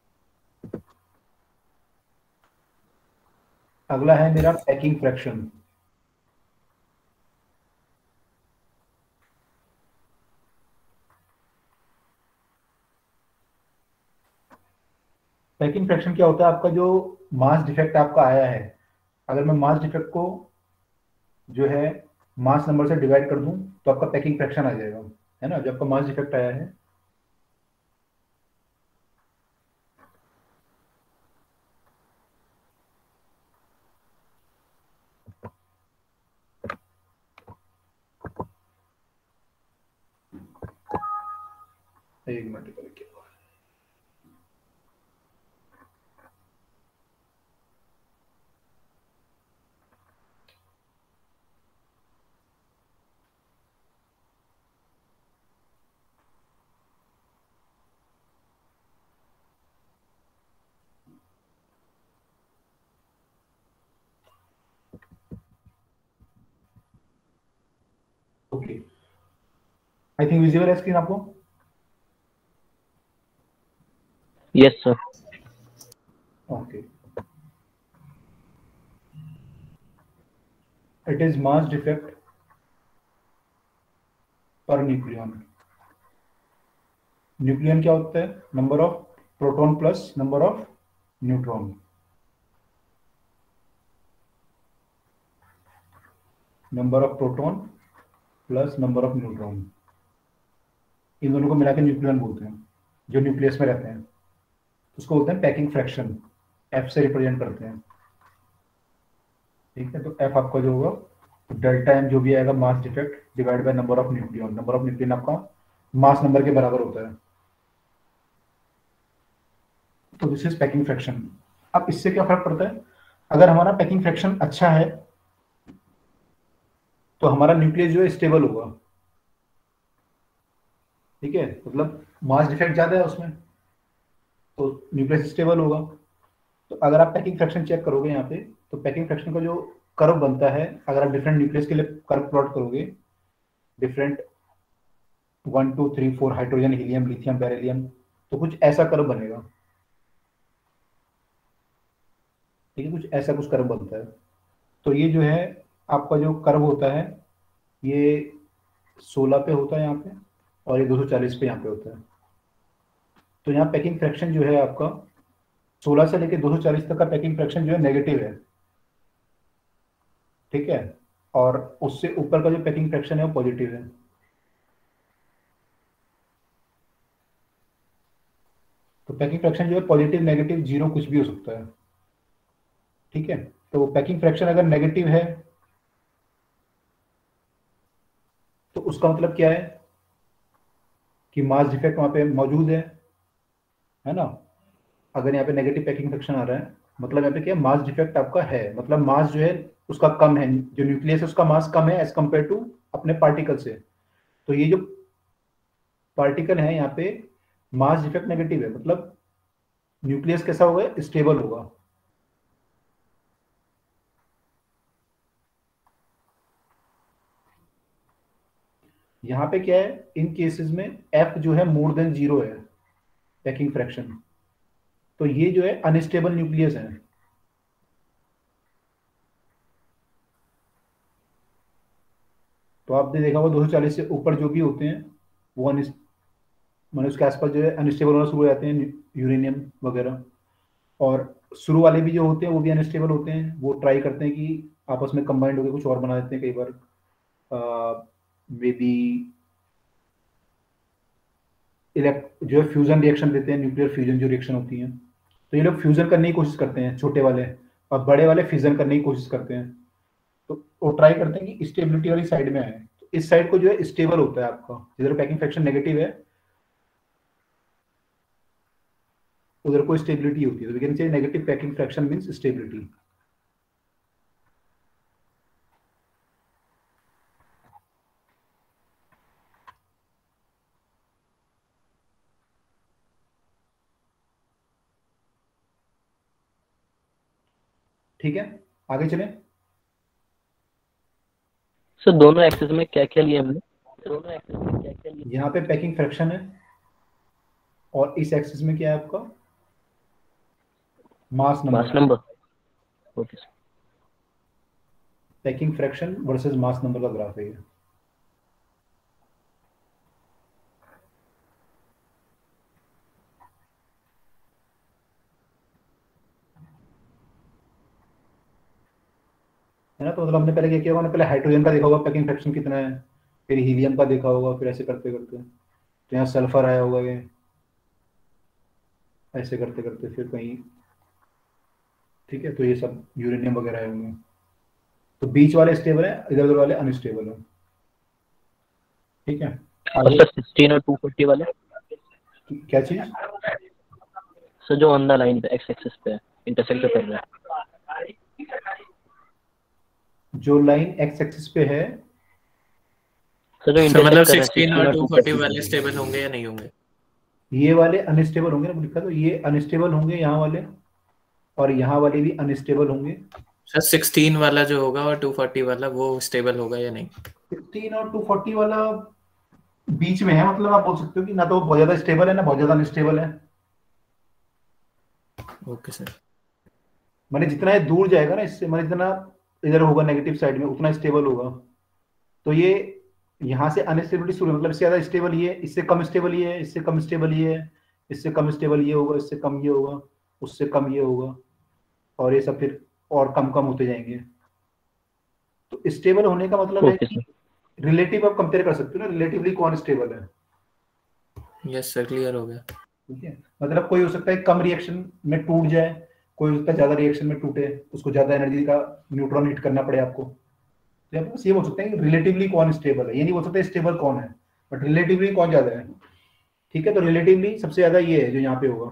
Speaker 1: अगला है मेरा पैकिंग फ्रैक्शन। पैकिंग फ्रैक्शन क्या होता है, आपका जो मास डिफेक्ट आपका आया है, अगर मैं मास डिफेक्ट को जो है मास नंबर से डिवाइड कर दूं तो आपका पैकिंग फ्रैक्शन आ जाएगा, है ना, जब आपका मास डिफेक्ट आया है। एक मिनट करके ओके, आई थिंक विजिबल है स्क्रीन आपको।
Speaker 5: Yes sir.
Speaker 1: Okay, it is mass defect per nucleon. Nucleon क्या होता है? Number of proton plus number of neutron. Number of proton plus number of neutron, इन दोनों को मिलाकर न्यूक्लियन बोलते हैं, जो न्यूक्लियस में रहते हैं। उसको बोलते हैं पैकिंग फ्रैक्शन, एफ से रिप्रेजेंट करते हैं। ठीक है, तो एफ आपका जो होगा डेल्टा एम जो भी आएगा mass defect divide by number of nucleon. Number of nucleon आपका मास नंबर के बराबर होता है। तो दिस इज पैकिंग फ्रैक्शन। अब इससे क्या फर्क पड़ता है? अगर हमारा पैकिंग फ्रैक्शन अच्छा है तो हमारा न्यूक्लियस जो है स्टेबल होगा। ठीक है, मतलब मास डिफेक्ट ज्यादा है उसमें तो न्यूक्लियस स्टेबल होगा। तो अगर आप पैकिंग फ्रैक्शन चेक करोगे यहाँ पे, तो पैकिंग फ्रैक्शन का जो कर्व बनता है, अगर आप डिफरेंट न्यूक्लियस के लिए कर्व प्लॉट करोगे, different one two three four hydrogen, helium, lithium, beryllium, तो कुछ ऐसा कर्व बनेगा। ठीक है, कुछ ऐसा कुछ कर्व बनता है। तो ये जो है आपका जो कर्व होता है, ये सोलह पे होता है यहाँ पे, और ये दो सौ चालीस पे यहाँ पे होता है। तो यहाँ पैकिंग फ्रैक्शन जो है आपका सोलह से लेकर दो सौ चालीस तक का पैकिंग फ्रैक्शन जो है नेगेटिव है। ठीक है, और उससे ऊपर का जो पैकिंग फ्रैक्शन है वो पॉजिटिव है। तो पैकिंग फ्रैक्शन जो है पॉजिटिव, नेगेटिव, जीरो, कुछ भी हो सकता है। ठीक है, तो पैकिंग फ्रैक्शन अगर नेगेटिव है तो उसका मतलब क्या है कि मास डिफेक्ट वहां पे मौजूद है है ना। अगर यहाँ पे नेगेटिव पैकिंग फ्रैक्शन आ रहा है, मतलब यहाँ पे क्या, मास डिफेक्ट आपका है, मतलब मास जो है उसका कम है, जो न्यूक्लियस है उसका मास कम है एज कंपेयर टू अपने पार्टिकल से। तो ये जो पार्टिकल है यहाँ पे मास डिफेक्ट नेगेटिव है, मतलब न्यूक्लियस कैसा होगा, स्टेबल होगा। यहाँ पे क्या है, इन केसेस में एफ जो है मोर देन जीरो है पैकिंग फ्रैक्शन, तो ये जो है अनस्टेबल न्यूक्लियस है। तो आपने देखा होगा दो सौ चालीस से ऊपर जो भी होते हैं वो अनिस मैंने उसके आसपास जो है अनस्टेबल होना शुरू हो जाते हैं, यूरेनियम वगैरह। और शुरू वाले भी जो होते हैं वो भी अनस्टेबल होते हैं, वो ट्राई करते हैं कि आपस में कंबाइंड होकर कुछ और बना देते हैं कई बार, मे बी इलेक्ट जो है फ्यूजन रिएक्शन देते हैं, न्यूक्लियर फ्यूजन जो रिएक्शन होती है। तो ये लोग फ्यूजन करने की कोशिश करते हैं छोटे वाले, और बड़े वाले फिजन करने की कोशिश करते हैं। तो वो ट्राई करते हैं कि स्टेबिलिटी वाली साइड में आए। तो इस साइड को जो है स्टेबल होता है आपका, जिधर पैकिंग फ्रैक्शन नेगेटिव है उधर कोई स्टेबिलिटी होती है। तो we can say negative packing fraction means stability. ठीक है, आगे चलें।
Speaker 5: सर दोनों एक्सेस में क्या क्या लिया हमने? दोनों एक्सेस में क्या क्या लिया?
Speaker 1: यहाँ पे पैकिंग फ्रैक्शन है और इस एक्सिस में क्या है आपका, mass
Speaker 5: mass
Speaker 1: number.
Speaker 5: Number. Okay sir.
Speaker 1: Packing fraction versus mass number का ग्राफ है ये। है ना। तो मतलब हमने पहले क्या किया होगा, हमने पहले हाइड्रोजन का देखा होगा पैकिंग फ्रैक्शन कितना है, फिर हीलियम का देखा होगा, फिर ऐसे करते करते तो यहाँ सल्फर आया होगा, ये ऐसे करते करते फिर कहीं, ठीक है। तो ये सब यूरेनियम वगैरह आए होंगे। तो बीच वाले स्टेबल है, इधर उधर वाले अनस्टेबल है, ठीक है।
Speaker 5: और सर सिक्सटीन और टू फोर्टी वाले
Speaker 1: क्या चीज?
Speaker 5: सर जो ऑन द लाइन पे एक्स एक्सिस पे इंटरसेक्ट कर रहा है,
Speaker 1: जो लाइन एक्स एक्सिस पे है,
Speaker 5: सर जो
Speaker 3: सर मतलब
Speaker 5: इंटरसेक्ट कर रहा है
Speaker 3: सिक्सटीन
Speaker 5: सिक्सटीन
Speaker 3: और
Speaker 5: और
Speaker 3: टू
Speaker 5: टू
Speaker 3: फोर्टी
Speaker 5: फोर्टी
Speaker 3: वाले स्टेबल होंगे या नहीं होंगे?
Speaker 1: ये वाले अनस्टेबल होंगे ना, लिखा तो ये अनस्टेबल होंगे यहाँ वाले, और यहाँ वाले भी अनस्टेबल होंगे।
Speaker 3: सर सिक्सटीन वाला जो होगा और टू फोर्टी वाला वो स्टेबल होगा या नहीं?
Speaker 1: सिक्सटीन और टू फोर्टी वाला बीच में है, मतलब आप बोल सकते हो कि ना तो बहुत ज्यादा स्टेबल है ना बहुत ज्यादा अनस्टेबल है।
Speaker 3: Okay sir.
Speaker 1: माने जितना ये दूर जाएगा ना इससे, माने जितना इधर होगा नेगेटिव साइड में उतना स्टेबल होगा। तो ये यहाँ से अनस्टेबिलिटी शुरू, मतलब इससे ज्यादा स्टेबल ये, इससे कम स्टेबल ये, इससे कम स्टेबल ये, इससे कम स्टेबल ये होगा, इससे कम ये होगा, उससे कम ये होगा, और ये सब फिर और कम कम होते जाएंगे। तो स्टेबल होने का मतलब है
Speaker 5: ओके
Speaker 1: कि
Speaker 5: सर।
Speaker 1: रिलेटिव आप कंपेयर कर सकते हो ना, रिलेटिवली कौन स्टेबल है।
Speaker 3: यस सर, क्लियर हो गया।
Speaker 1: ठीक है, मतलब कोई हो सकता है कम रिएक्शन में टूट जाए, कोई हो सकता है ज्यादा रिएक्शन में टूटे, उसको ज्यादा एनर्जी का न्यूट्रॉन हिट करना पड़े आपको। तो आप बस ये बोल सकते हैं कि रिलेटिवली कौन स्टेबल है, ये नहीं बोल सकते स्टेबल कौन है, बट रिलेटिवली कौन ज्यादा है। ठीक है, तो रिलेटिवली सबसे ज्यादा ये है जो यहाँ पे होगा।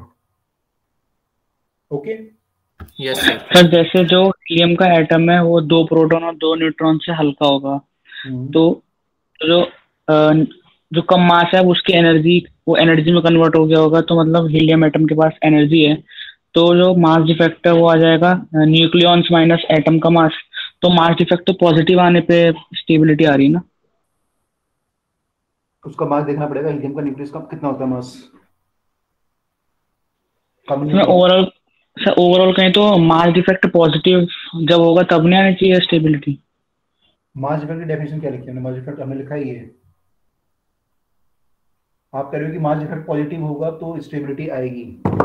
Speaker 1: Okay
Speaker 3: yes sir.
Speaker 4: सर जैसे जो हीलियम का एटम है वो दो प्रोटॉन और दो न्यूट्रॉन से हल्का होगा, तो जो अ, जो कम मास है उसकी एनर्जी वो एनर्जी में कन्वर्ट हो गया होगा, तो मतलब हीलियम एटम के पास एनर्जी है, तो जो मास डिफेक्ट है वो आ जाएगा न्यूक्लियॉन्स माइनस एटम का मास। तो मास डिफेक्ट तो पॉजिटिव आने पे स्टेबिलिटी आ रही है ना।
Speaker 1: उसका मास देखना पड़ेगा, हीलियम का न्यूक्लियस का कितना होता है मास, कम नहीं
Speaker 4: मैं
Speaker 1: होता।
Speaker 4: ओवरऑल सर ओवरऑल कहें तो मास डिफेक्ट पॉजिटिव जब होगा तब नहीं आनी चाहिए स्टेबिलिटी।
Speaker 1: मास डिफेक्ट की डेफिनेशन क्या लिखी है हमने? मास डिफेक्ट हमने लिखा ही है, आप कह रहे हो कि मास डिफेक्ट पॉजिटिव होगा तो स्टेबिलिटी आएगी।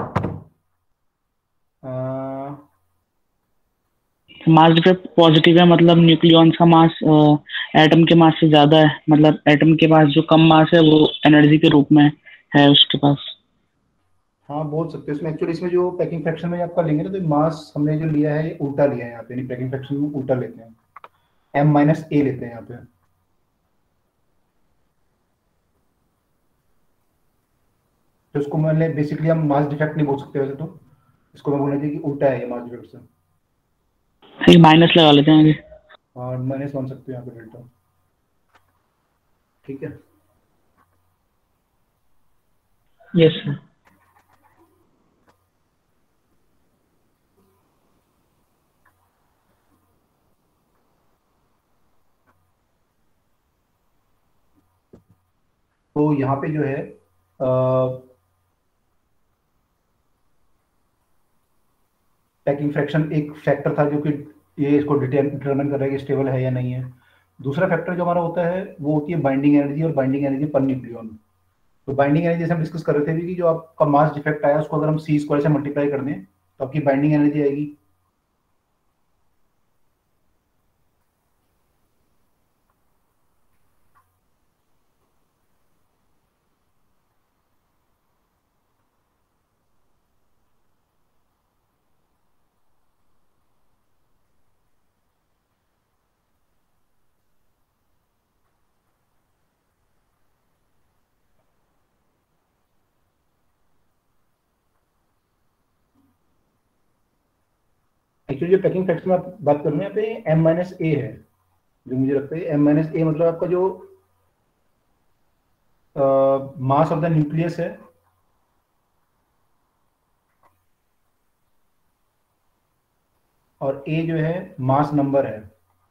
Speaker 4: मास डिफेक्ट पॉजिटिव है मतलब न्यूक्लियॉन्स का मास एटम के मास से ज्यादा है, मतलब एटम के पास जो कम मास है वो एनर्जी के रूप में है उसके पास।
Speaker 1: हाँ बोल सकते हो। इसमें एक्चुअली इसमें जो पैकिंग फ्रैक्शन में आपका लेंगे ना, तो मास हमने जो लिया है ये उल्टा लिया है यहाँ पे, यानी पैकिंग फ्रैक्शन में उल्टा लेते हैं, एम माइनस ए लेते हैं यहाँ पे। तो इसको मैंने बेसिकली हम मास डिफेक्ट नहीं बोल सकते वैसे, तो इसको मैं बोलना चाहिए कि उल्टा है ये मास डिफेक्ट से।
Speaker 4: सही माइनस लगा लेते हैं आगे।
Speaker 1: और माइनस मान सकते हो यहाँ पे डेल्टा, ठीक है।
Speaker 4: Yes sir.
Speaker 1: तो यहाँ पे जो है पैकिंग फ्रैक्शन एक फैक्टर था जो कि ये इसको डिटरमिन कर रहा है कि स्टेबल है या नहीं है। दूसरा फैक्टर जो हमारा होता है वो होती है बाइंडिंग एनर्जी, और बाइंडिंग एनर्जी पर न्यूक्लियॉन। तो बाइंडिंग एनर्जी जैसे हम डिस्कस कर रहे थे अभी कि जो आपका मास डिफेक्ट आया उसको अगर हम सी स्क्वायर से मल्टीप्लाई कर दें तो आपकी बाइंडिंग एनर्जी आएगी। एक्चुअली जो पैकिंग फैक्टर में आप बात कर रहे हैं यहाँ पे एम माइनस ए है, जो मुझे लगता है एम माइनस ए मतलब आपका जो मास ऑफ द न्यूक्लियस है, और ए जो है मास नंबर है।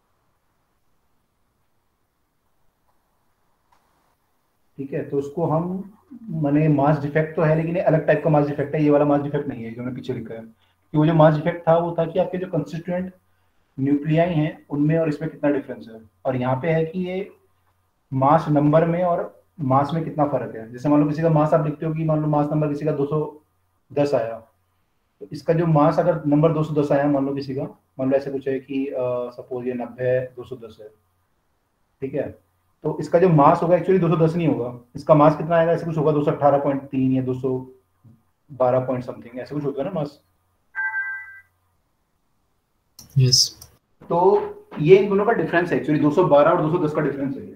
Speaker 1: ठीक है, तो उसको हम माने मास डिफेक्ट तो है लेकिन ये अलग टाइप का मास डिफेक्ट है, ये वाला मास डिफेक्ट नहीं है जो मैंने पीछे लिखा है। कि वो जो मास डिफेक्ट था वो था कि आपके जो कंस्टिट्यूएंट न्यूक्लियाई हैं उनमें और इसमें कितना डिफरेंस है, और यहाँ पे है कि ये मास नंबर में और मास में कितना फर्क है। जैसे मान लो किसी का मास आप लिखते हो कि मान लो मास नंबर किसी का दो सौ दस आया, तो इसका जो मास अगर नंबर दो सौ दस आया मान लो किसी का, मान लो ऐसे कुछ है कि सपोज ये नब्बे है, दो सौ दस है, ठीक है, तो इसका जो मास होगा एक्चुअली दो सौ दस नहीं होगा, इसका मास कितना आएगा, ऐसे कुछ होगा दो सौ अठारह पॉइंट तीन या दो सौ बारह पॉइंट समथिंग, ऐसे कुछ होगा ना मास।
Speaker 3: यस।
Speaker 1: तो ये इन दोनों का डिफरेंस है एक्चुअली, दो सौ बारह और दो सौ दस का डिफरेंस है ये,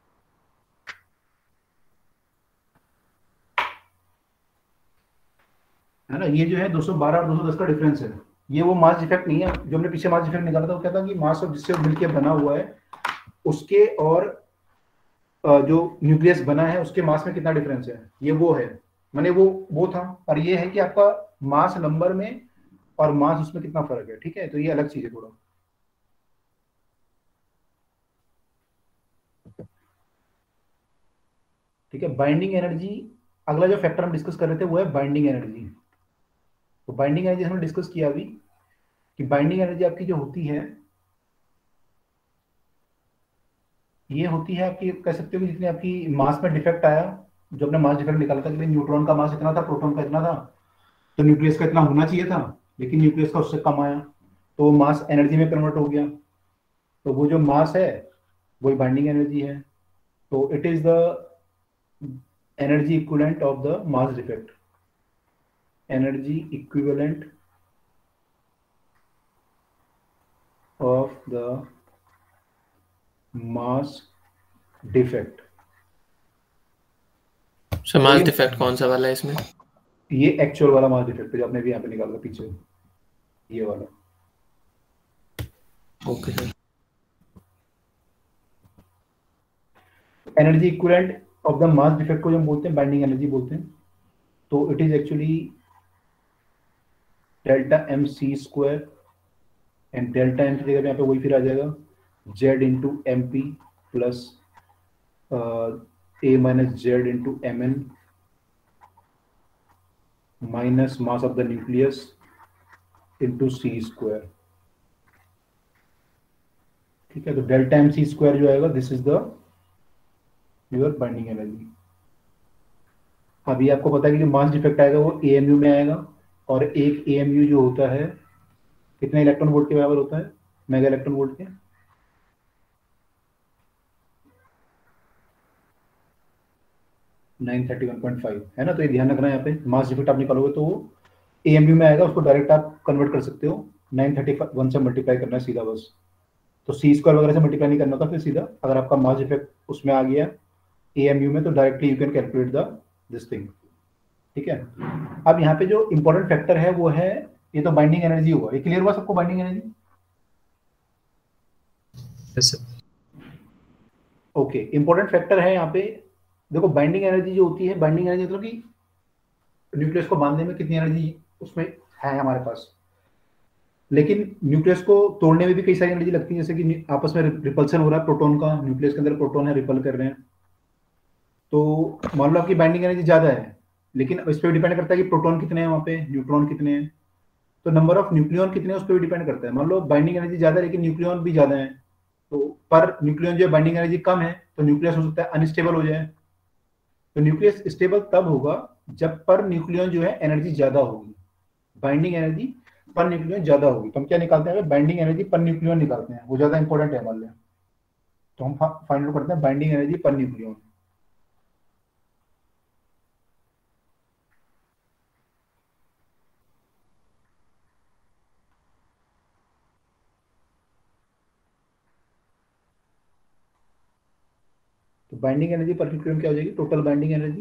Speaker 1: है ना, ये जो है दो सौ बारह और दो सौ दस का डिफरेंस है। ये वो मास इफेक्ट नहीं है जो हमने पीछे मास इफेक्ट निकाला था, वो क्या था कि मास और जिससे मिलके बना हुआ है उसके और जो न्यूक्लियस बना है उसके मास में कितना डिफरेंस है, ये वो है, माने वो वो था। और ये है कि आपका मास नंबर में और मास उसमें कितना फर्क है, ठीक है, तो ये अलग चीज है थोड़ा। ठीक है, बाइंडिंग एनर्जी, अगला जो फैक्टर हम डिस्कस कर रहे थे वो है बाइंडिंग एनर्जी। तो बाइंडिंग एनर्जी हमने डिस्कस किया अभी कि बाइंडिंग एनर्जी आपकी जो होती है ये होती है आपकी, कह सकते हो कि जितनी आपकी मास में डिफेक्ट आया, जो अपने मास डिफेक्ट निकाला था कि न्यूट्रॉन का मास इतना था, प्रोटॉन का इतना था, तो न्यूक्लियस का इतना होना चाहिए था, लेकिन न्यूक्लियस का उससे कम आया, तो मास एनर्जी में कन्वर्ट हो गया। तो वो जो मास है वही बाइंडिंग एनर्जी है। तो it is the energy equivalent of the mass defect, energy equivalent of the mass defect.
Speaker 3: So mass defect कौन सा वाला है इसमें?
Speaker 1: ये एक्चुअल वाला मास डिफेक्ट जो आपने भी यहाँ पे निकाला पीछे, ये वाला।
Speaker 3: Okay sir.
Speaker 1: Energy equivalent of the mass defect को जो हम बोलते हैं बाइंडिंग एनर्जी बोलते हैं। तो it is actually delta m c square, and delta m की जगह यहाँ पे वही फिर आ जाएगा Z into m P plus A minus Z into m n minus mass of the nucleus into c square. ठीक है, तो डेल्टा एम सी स्क्वायर जो आएगा this is the your binding energy. अभी आपको पता है कि जो मास डिफेक्ट आएगा वो ए एम यू में आएगा, और एक ए एम यू जो होता है कितने इलेक्ट्रॉन वोल्ट के बराबर होता है, मेगा इलेक्ट्रॉन वोल्ट के, nine thirty one point five है ना। तो ये ध्यान रखना है, यहाँ पे मास डिफेक्ट आप निकालोगे तो वो ए एम यू में आएगा, उसको डायरेक्ट आप कन्वर्ट कर सकते हो, नाइन थर्टी वन से मल्टीप्लाई करना है सीधा बस। तो सी स्क्वायर वगैरह से मल्टीप्लाई नहीं करना होता, फिर सीधा अगर आपका मास डिफेक्ट उसमें आ गया ए एम यू में तो directly you can calculate the this thing. ठीक है, अब यहाँ पे जो इंपॉर्टेंट फैक्टर है वो है, ये तो बाइंडिंग एनर्जी हुआ, ये क्लियर हुआ सबको binding energy?
Speaker 3: Yes sir.
Speaker 1: Okay, important factor है यहाँ पे, देखो बाइंडिंग एनर्जी जो होती है, बाइंडिंग एनर्जी मतलब कि न्यूक्लियस को बांधने में कितनी एनर्जी उसमें है हमारे पास, लेकिन न्यूक्लियस को तोड़ने में भी कई सारी एनर्जी लगती है, जैसे कि आपस में रिपल्सन हो रहा है प्रोटॉन का, न्यूक्लियस के अंदर प्रोटॉन है रिपल कर रहे हैं, तो मान लो आपकी बाइंडिंग एनर्जी ज्यादा है, लेकिन इस पर डिपेंड करता है कि प्रोटॉन कितने हैं वहाँ पे, न्यूट्रॉन कितने हैं, तो नंबर ऑफ न्यूक्लियन कितने हैं उस पर भी डिपेंड करता है। मान लो बाइंडिंग एनर्जी ज्यादा है लेकिन न्यूक्लियन भी ज्यादा है, तो पर न्यूक्लियन जो बाइंडिंग एनर्जी कम है तो न्यूक्लियस हो सकता है अनस्टेबल हो जाए। तो न्यूक्लियस स्टेबल तब होगा जब पर न्यूक्लियन जो है एनर्जी ज्यादा होगी, बाइंडिंग एनर्जी पर न्यूक्लियन ज्यादा होगी। तो हम क्या निकालते हैं, बाइंडिंग एनर्जी पर न्यूक्लियन निकालते हैं, वो ज्यादा इंपॉर्टेंट है हमारे लिए। तो हम फाइंड आउट करते हैं बाइंडिंग एनर्जी पर न्यूक्लियन। तो बाइंडिंग एनर्जी पर न्यूक्लियन क्या हो जाएगी, total binding energy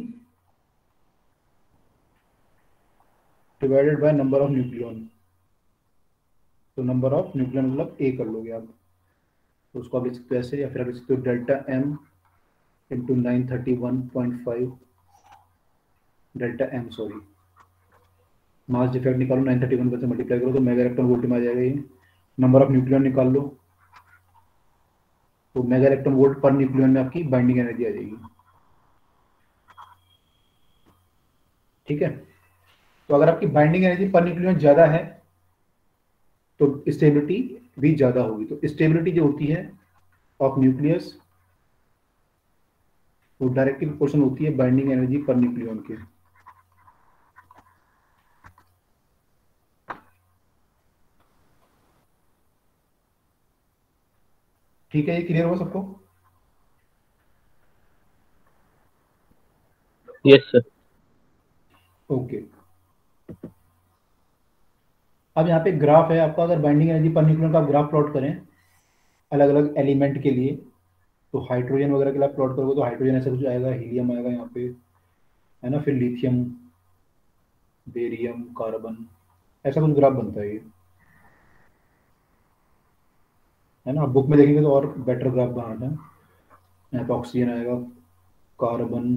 Speaker 1: divided by number of nucleon. तो नंबर ऑफ न्यूक्लियन मतलब ए कर लोगे आप, तो उसको आप लिख सकते हो ऐसे, या फिर आप लिख सकते हो delta m into nine thirty one point five delta m, sorry mass defect निकालो, नाइन थर्टी वन से मल्टीप्लाई करो तो मेगा इलेक्ट्रॉन वोल्ट में आ जाएगा ये। नंबर ऑफ न्यूक्लियन निकाल लो तो mega electron volt per nucleon में आपकी बाइंडिंग एनर्जी आ जाएगी। ठीक है, तो अगर आपकी बाइंडिंग एनर्जी पर न्यूक्लियन ज्यादा है तो स्टेबिलिटी भी ज्यादा होगी। तो स्टेबिलिटी जो होती है ऑफ न्यूक्लियस वो डायरेक्टली प्रोपोर्शनल होती है बाइंडिंग एनर्जी पर न्यूक्लियन के। ठीक है, ये क्लियर हुआ सबको?
Speaker 5: Yes sir.
Speaker 1: ओके, अब यहाँ पे ग्राफ है आपका। अगर बाइंडिंग एनर्जी पर न्यूक्लियन का ग्राफ प्लॉट करें अलग अलग एलिमेंट के लिए, तो हाइड्रोजन वगैरह के लिए प्लॉट करोगे तो हाइड्रोजन ऐसा कुछ आएगा, हीलियम आएगा यहाँ पे, है ना, फिर लिथियम, बेरियम, कार्बन, ऐसा कुछ ग्राफ बनता है ये, है ना। बुक में देखेंगे तो और बेटर ग्राफ बनाना है। यहाँ पे ऑक्सीजन आएगा, carbon,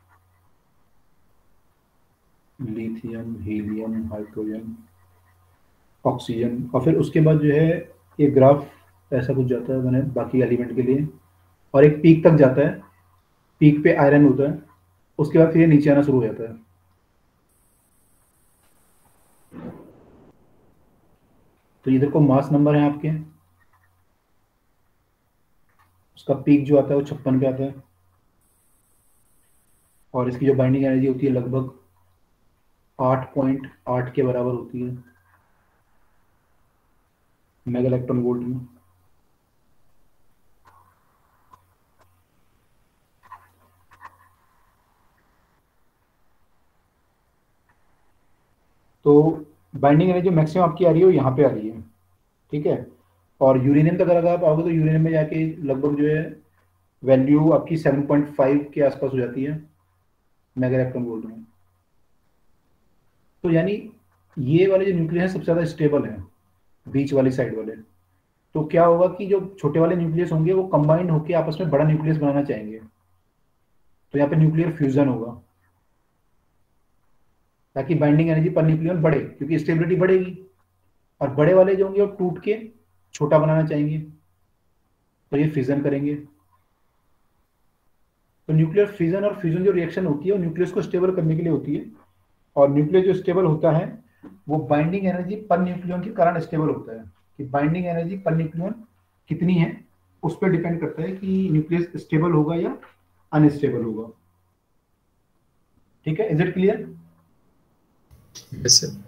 Speaker 1: lithium, helium, hydrogen, oxygen, और फिर उसके बाद जो है ये ग्राफ ऐसा कुछ जाता है मैंने बाकी एलिमेंट के लिए, और एक पीक तक जाता है, पीक पे आयरन होता है, उसके बाद फिर ये नीचे आना शुरू हो जाता है। तो इधर को मास नंबर है आपके, उसका पीक जो आता है वो छप्पन पे आता है, और इसकी जो बाइंडिंग एनर्जी होती है लगभग आठ पॉइंट आठ के बराबर होती है मेगा इलेक्ट्रॉन वोल्ट में। तो बाइंडिंग एनर्जी मैक्सिमम आपकी आ रही है वो यहाँ पे आ रही है, ठीक है। और यूरेनियम तक अगर आप आओगे तो यूरेनियम में जाके लगभग जो है वैल्यू आपकी सेवन पॉइंट फाइव के आसपास हो जाती है मेगा इलेक्ट्रॉन वोल्ट में। तो यानी ये वाले जो न्यूक्लियस है सबसे ज़्यादा स्टेबल है, बीच वाली साइड वाले। तो क्या होगा कि जो छोटे वाले न्यूक्लियस होंगे वो कंबाइंड होकर आपस में बड़ा न्यूक्लियस बनाना चाहेंगे, तो यहाँ पे न्यूक्लियर फ्यूजन होगा ताकि बाइंडिंग एनर्जी पर न्यूक्लियन बढ़े, क्योंकि स्टेबिलिटी बढ़ेगी, और बड़े वाले जो होंगे वो टूट के छोटा बनाना चाहेंगे, तो ये फ्यूजन करेंगे। तो न्यूक्लियर फ्यूजन और फ्यूजन जो रिएक्शन होती है वो न्यूक्लियस को स्टेबल करने के लिए होती है, और न्यूक्लियस जो स्टेबल होता है वो बाइंडिंग एनर्जी पर न्यूक्लियन के कारण स्टेबल होता है। कि बाइंडिंग एनर्जी पर न्यूक्लियन कितनी है उस पर डिपेंड करता है कि न्यूक्लियस स्टेबल होगा या अनस्टेबल होगा। ठीक है, is it clear?
Speaker 3: Yes sir.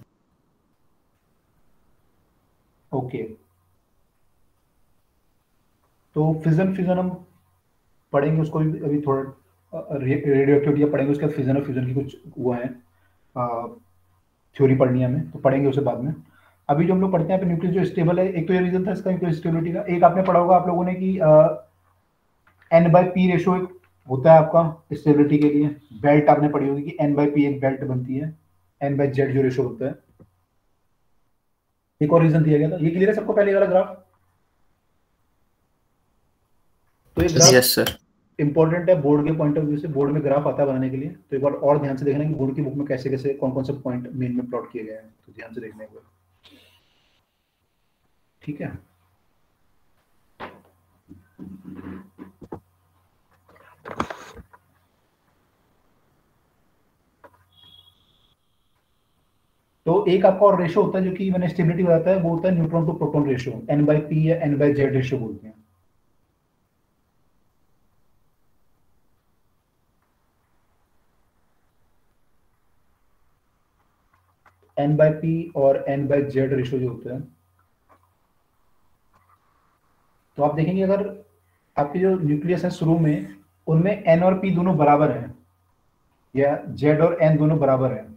Speaker 1: Okay, तो फिजन फ्यूजन हम पढ़ेंगे, उसको भी अभी थोड़ा रेडियो एक्टिविटी पढ़ेंगे, उसके बाद फिजन और फ्यूजन की कुछ वो है थ्योरी पढ़नी है हमें, तो पढ़ेंगे उसे बाद में। अभी जो हम लोग पढ़ते हैं न्यूक्लियस जो स्टेबल है, एक तो ये रीजन था इसका न्यूक्लियस स्टेबिलिटी का। एक आपने पढ़ा होगा आप लोगों ने कि एन बाई पी रेशो एक होता है आपका स्टेबिलिटी के लिए। बेल्ट आपने पढ़ी होगी कि एन बाई पी एक बेल्ट बनती है, एन बाई जेड जो रेशो होता है। एक और रीजन दिया गया था, ये क्लियर है सबको पहले वाला ग्राफ? तो ये ग्राफ
Speaker 3: यस सर।
Speaker 1: इंपॉर्टेंट है बोर्ड के पॉइंट ऑफ व्यू से, बोर्ड में ग्राफ आता है बनाने के लिए, तो एक बार और ध्यान से देखना कि बोर्ड की बुक में कैसे कैसे कौन कौन से पॉइंट मेन में प्लॉट किए गए हैं, तो ध्यान से देखने को। ठीक है, तो एक आपका और रेशो होता है जो कि मैंने स्टेबिलिटी बताता है, वो होता है neutron to proton ratio, N by P या एन बाई जेड रेशो बोलते हैं। एन बाई पी और एन बाई जेड रेशो जो होता है, तो आप देखेंगे अगर आपके जो न्यूक्लियस है शुरू में उनमें एन और पी दोनों बराबर हैं, या जेड और एन दोनों बराबर हैं,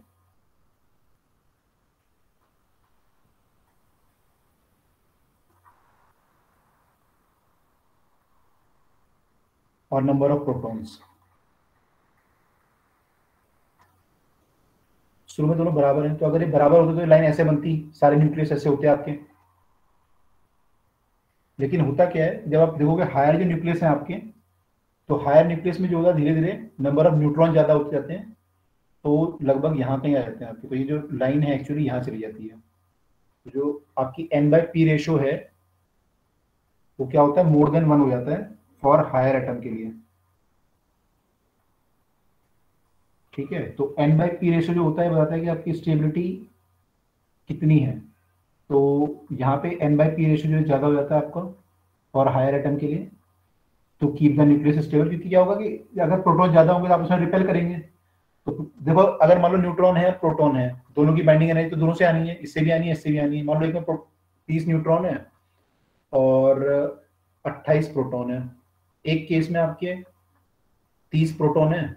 Speaker 1: और नंबर ऑफ प्रोटॉन्स शुरू में दोनों बराबर हैं, तो अगर ये बराबर होते तो लाइन ऐसे बनती, सारे न्यूक्लियस ऐसे होते आपके। लेकिन होता क्या है, जब आप देखोगे हायर जो न्यूक्लियस है आपके, तो हायर न्यूक्लियस में जो होगा धीरे धीरे नंबर ऑफ न्यूट्रॉन ज्यादा होते जाते हैं, तो लगभग यहाँ कहीं आ जाते हैं आपके। तो ये जो लाइन है एक्चुअली यहाँ चली जाती है। तो जो आपकी एन बाई पी रेशो है वो क्या होता है, मोर देन वन हो जाता है फॉर हायर एटम के लिए। ठीक है, तो एन बाई पी रेशो जो होता है बताता है कि आपकी स्टेबिलिटी कितनी है। तो यहाँ पे एन बाई पी रेशो जो ज्यादा हो जाता है आपका और हायर एटम के लिए, तो कीप द न्यूक्लियस स्टेबल। क्योंकि क्या होगा कि अगर प्रोटॉन ज्यादा होंगे तो आप उसमें रिपेल करेंगे। तो देखो अगर मान लो न्यूट्रॉन है प्रोटॉन है, दोनों की बाइंडिंग एनर्जी तो दोनों से आनी है, इससे भी आनी है इससे भी आनी है। मान लो एक में तीस न्यूट्रॉन है और अट्ठाईस प्रोटॉन है, एक केस में आपके तीस प्रोटॉन है,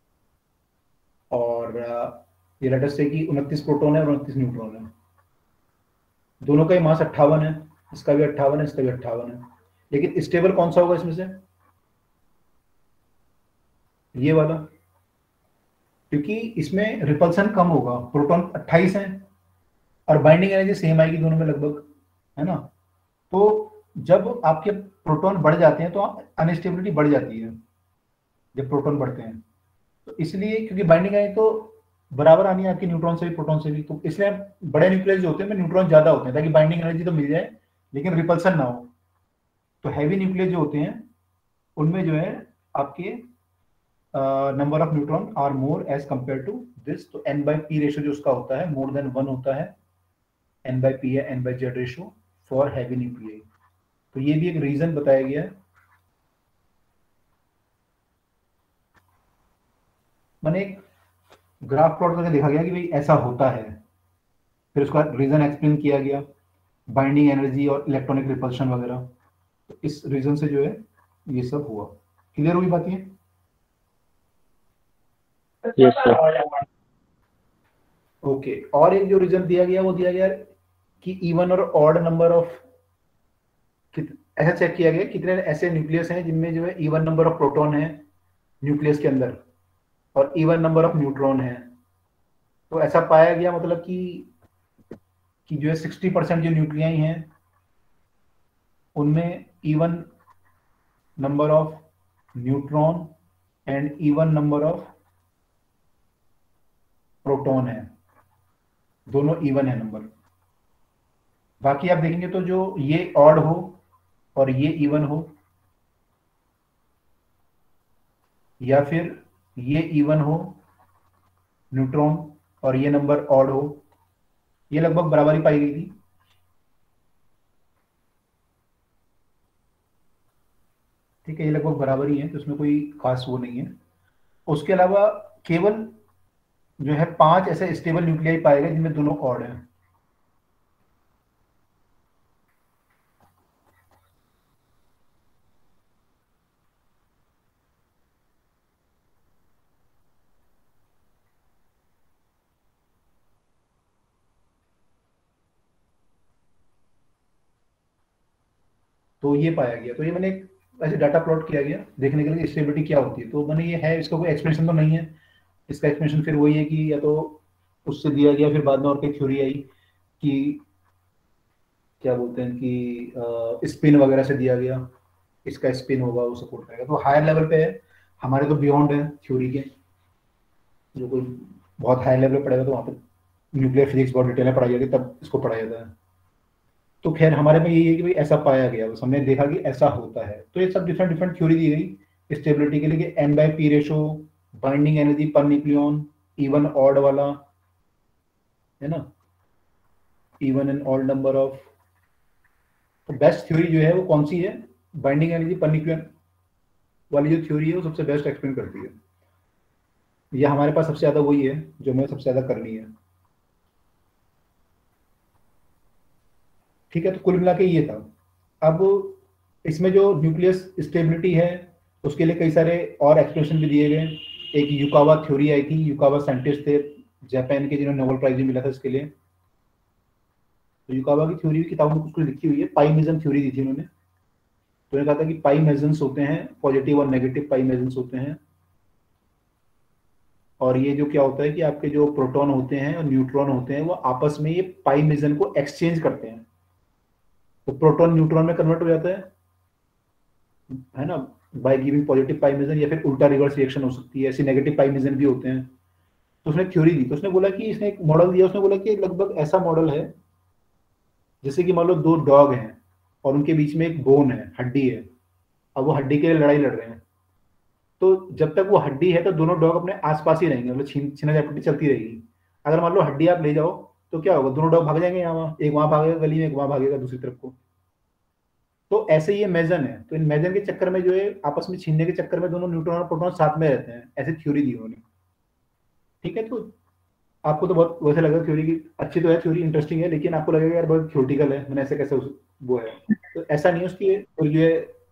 Speaker 1: और ये लेटर से कि उनतीस प्रोटॉन है और उनतीस न्यूट्रॉन है। दोनों का ही मास अट्ठावन है, इसका भी अट्ठावन है, इसका भी अट्ठावन है। लेकिन स्टेबल कौन सा होगा इसमें से? ये वाला, क्योंकि इसमें रिपल्सन कम होगा। प्रोटॉन अट्ठाईस है और बाइंडिंग एनर्जी सेम आएगी दोनों में लगभग, है ना। तो जब आपके प्रोटॉन बढ़ जाते हैं तो अनस्टेबिलिटी बढ़ जाती है जब प्रोटॉन बढ़ते हैं। तो इसलिए, क्योंकि बाइंडिंग एनर्जी तो बराबर आनी है आपके न्यूट्रॉन से भी प्रोटॉन से भी, तो इसलिए बड़े न्यूक्लियस जो होते हैं न्यूट्रॉन ज्यादा होते हैं ताकि बाइंडिंग एनर्जी तो मिल जाए लेकिन रिपल्सन ना हो। तो हैवी न्यूक्लियस जो होते हैं उनमें जो है आपके number of neutron are more as compare to this. तो एन बाई पी रेशो जो उसका होता है मोर देन वन होता है, एन बाई पी है N by Z ratio for heavy nuclei. तो ये भी एक रीजन बताया गया है। मैंने एक ग्राफ प्लॉट करके देखा गया कि भाई ऐसा होता है, फिर उसका रीजन एक्सप्लेन किया गया, बाइंडिंग एनर्जी और इलेक्ट्रॉनिक रिपल्शन वगैरह। तो इस रीजन से जो है ये सब हुआ। क्लियर हुई बात ये?
Speaker 5: Yes sir.
Speaker 1: ओके, और एक जो रीजन दिया गया वो दिया गया कि इवन और ऑड नंबर ऑफ, ऐसा चेक किया गया कितने ऐसे न्यूक्लियस हैं जिनमें जो है इवन नंबर ऑफ प्रोटॉन है न्यूक्लियस के अंदर और इवन नंबर ऑफ न्यूट्रॉन है। तो ऐसा पाया गया मतलब कि कि जो है सिक्सटी परसेंट जो न्यूक्लियाई हैं उनमें even number of neutron and even number of proton है, दोनों इवन है नंबर। बाकी आप देखेंगे तो जो ये ऑड हो और ये इवन हो, या फिर ये इवन हो न्यूट्रॉन और ये नंबर ऑड हो, ये लगभग बराबरी पाई गई थी। ठीक है, ये लगभग बराबरी है, तो उसमें कोई खास वो नहीं है। उसके अलावा केवल जो है पांच ऐसे स्टेबल न्यूक्लियाई पाए गए जिनमें दोनों ऑड हैं। तो ये पाया गया। तो ये मैंने एक ऐसे डाटा प्लॉट किया गया देखने के लिए स्टेबिलिटी क्या होती है। तो मैंने ये है, इसका कोई एक्सप्लेनेशन तो नहीं है। इसका एक्सप्लेनेशन फिर वही है कि या तो उससे दिया गया, फिर बाद में और कोई थ्योरी आई कि क्या बोलते हैं कि स्पिन वगैरह से दिया गया, इसका स्पिन होगा वो सपोर्ट करेगा। तो हायर लेवल पे है, हमारे तो बियॉन्ड है थ्योरी के। जो कोई बहुत हाई लेवल पे पढ़ेगा तो वहाँ पे न्यूक्लियर फिजिक्स बहुत डिटेल में पढ़ाई जाती है, तब इसको पढ़ाया जाता है। तो खैर हमारे में यही है कि भाई ऐसा पाया गया, बस हमने देखा कि ऐसा होता है। तो ये सब डिफरेंट डिफरेंट थ्योरी दी गई स्टेबिलिटी के लिए कि N by P ratio, binding energy per nucleon, even odd वाला, है ना, even and odd number of. तो बेस्ट थ्योरी जो है वो कौन सी है? बाइंडिंग एनर्जी पर न्यूक्लियन वाली जो थ्योरी है वो सबसे बेस्ट एक्सप्लेन करती है। ये हमारे पास सबसे ज्यादा वही है जो हमें सबसे ज्यादा करनी है। ठीक है, तो कुल मिला के ये था। अब इसमें जो न्यूक्लियस स्टेबिलिटी है उसके लिए कई सारे और एक्सप्लेनेशन भी दिए गए। एक युकावा थ्योरी आई थी, युकावा साइंटिस्ट थे जापान के जिन्होंने नोबेल प्राइज भी मिला था इसके लिए। तो युकावा की थ्योरी किताब में कुछ लिखी हुई है, पाई मेसन थ्योरी दी थी उन्होंने। तो उन्होंने कहा था कि पाई मेसन्स होते हैं, पॉजिटिव और नेगेटिव पाई मेसन्स होते हैं। और ये जो क्या होता है कि आपके जो प्रोटॉन होते हैं और न्यूट्रॉन होते हैं वो आपस में ये पाई मेसन को एक्सचेंज करते हैं। तो प्रोटॉन न्यूट्रॉन में कन्वर्ट हो जाता है, है ना, by giving positive pi meson, या फिर उल्टा रिवर्स रिएक्शन हो सकती है, ऐसे नेगेटिव पाई मेसन भी होते हैं। तो उसने थ्योरी दी, तो उसने बोला कि इसने एक मॉडल दिया, उसने बोला कि लगभग ऐसा मॉडल है जैसे कि मान लो दो डॉग हैं और उनके बीच में एक बोन है, हड्डी है। अब वो हड्डी के लिए लड़ाई लड़ रहे हैं, तो जब तक वो हड्डी है तो दोनों डॉग अपने आसपास ही रहेंगे, मतलब छीन छीना झपटी चलती रहेगी। अगर मान लो हड्डी आप ले जाओ तो क्या होगा, दोनों डॉग भाग जाएंगे यहाँ, एक वहां भागेगा गली में, एक वहां भागेगा दूसरी तरफ को। तो ऐसे ये मेसन है। तो इन मेसन के चक्कर में जो है आपस में छीनने के चक्कर में दोनों न्यूट्रॉन और प्रोटॉन साथ में रहते हैं, ऐसी थ्योरी दी उन्होंने। ठीक है, तो आपको तो बहुत वैसे लगा थ्योरी की अच्छी तो है, थ्योरी इंटरेस्टिंग है, लेकिन आपको लगेगा यार बहुत थ्योरेटिकल है, मैंने ऐसे कैसे वो है। तो ऐसा नहीं है, उसकी जो है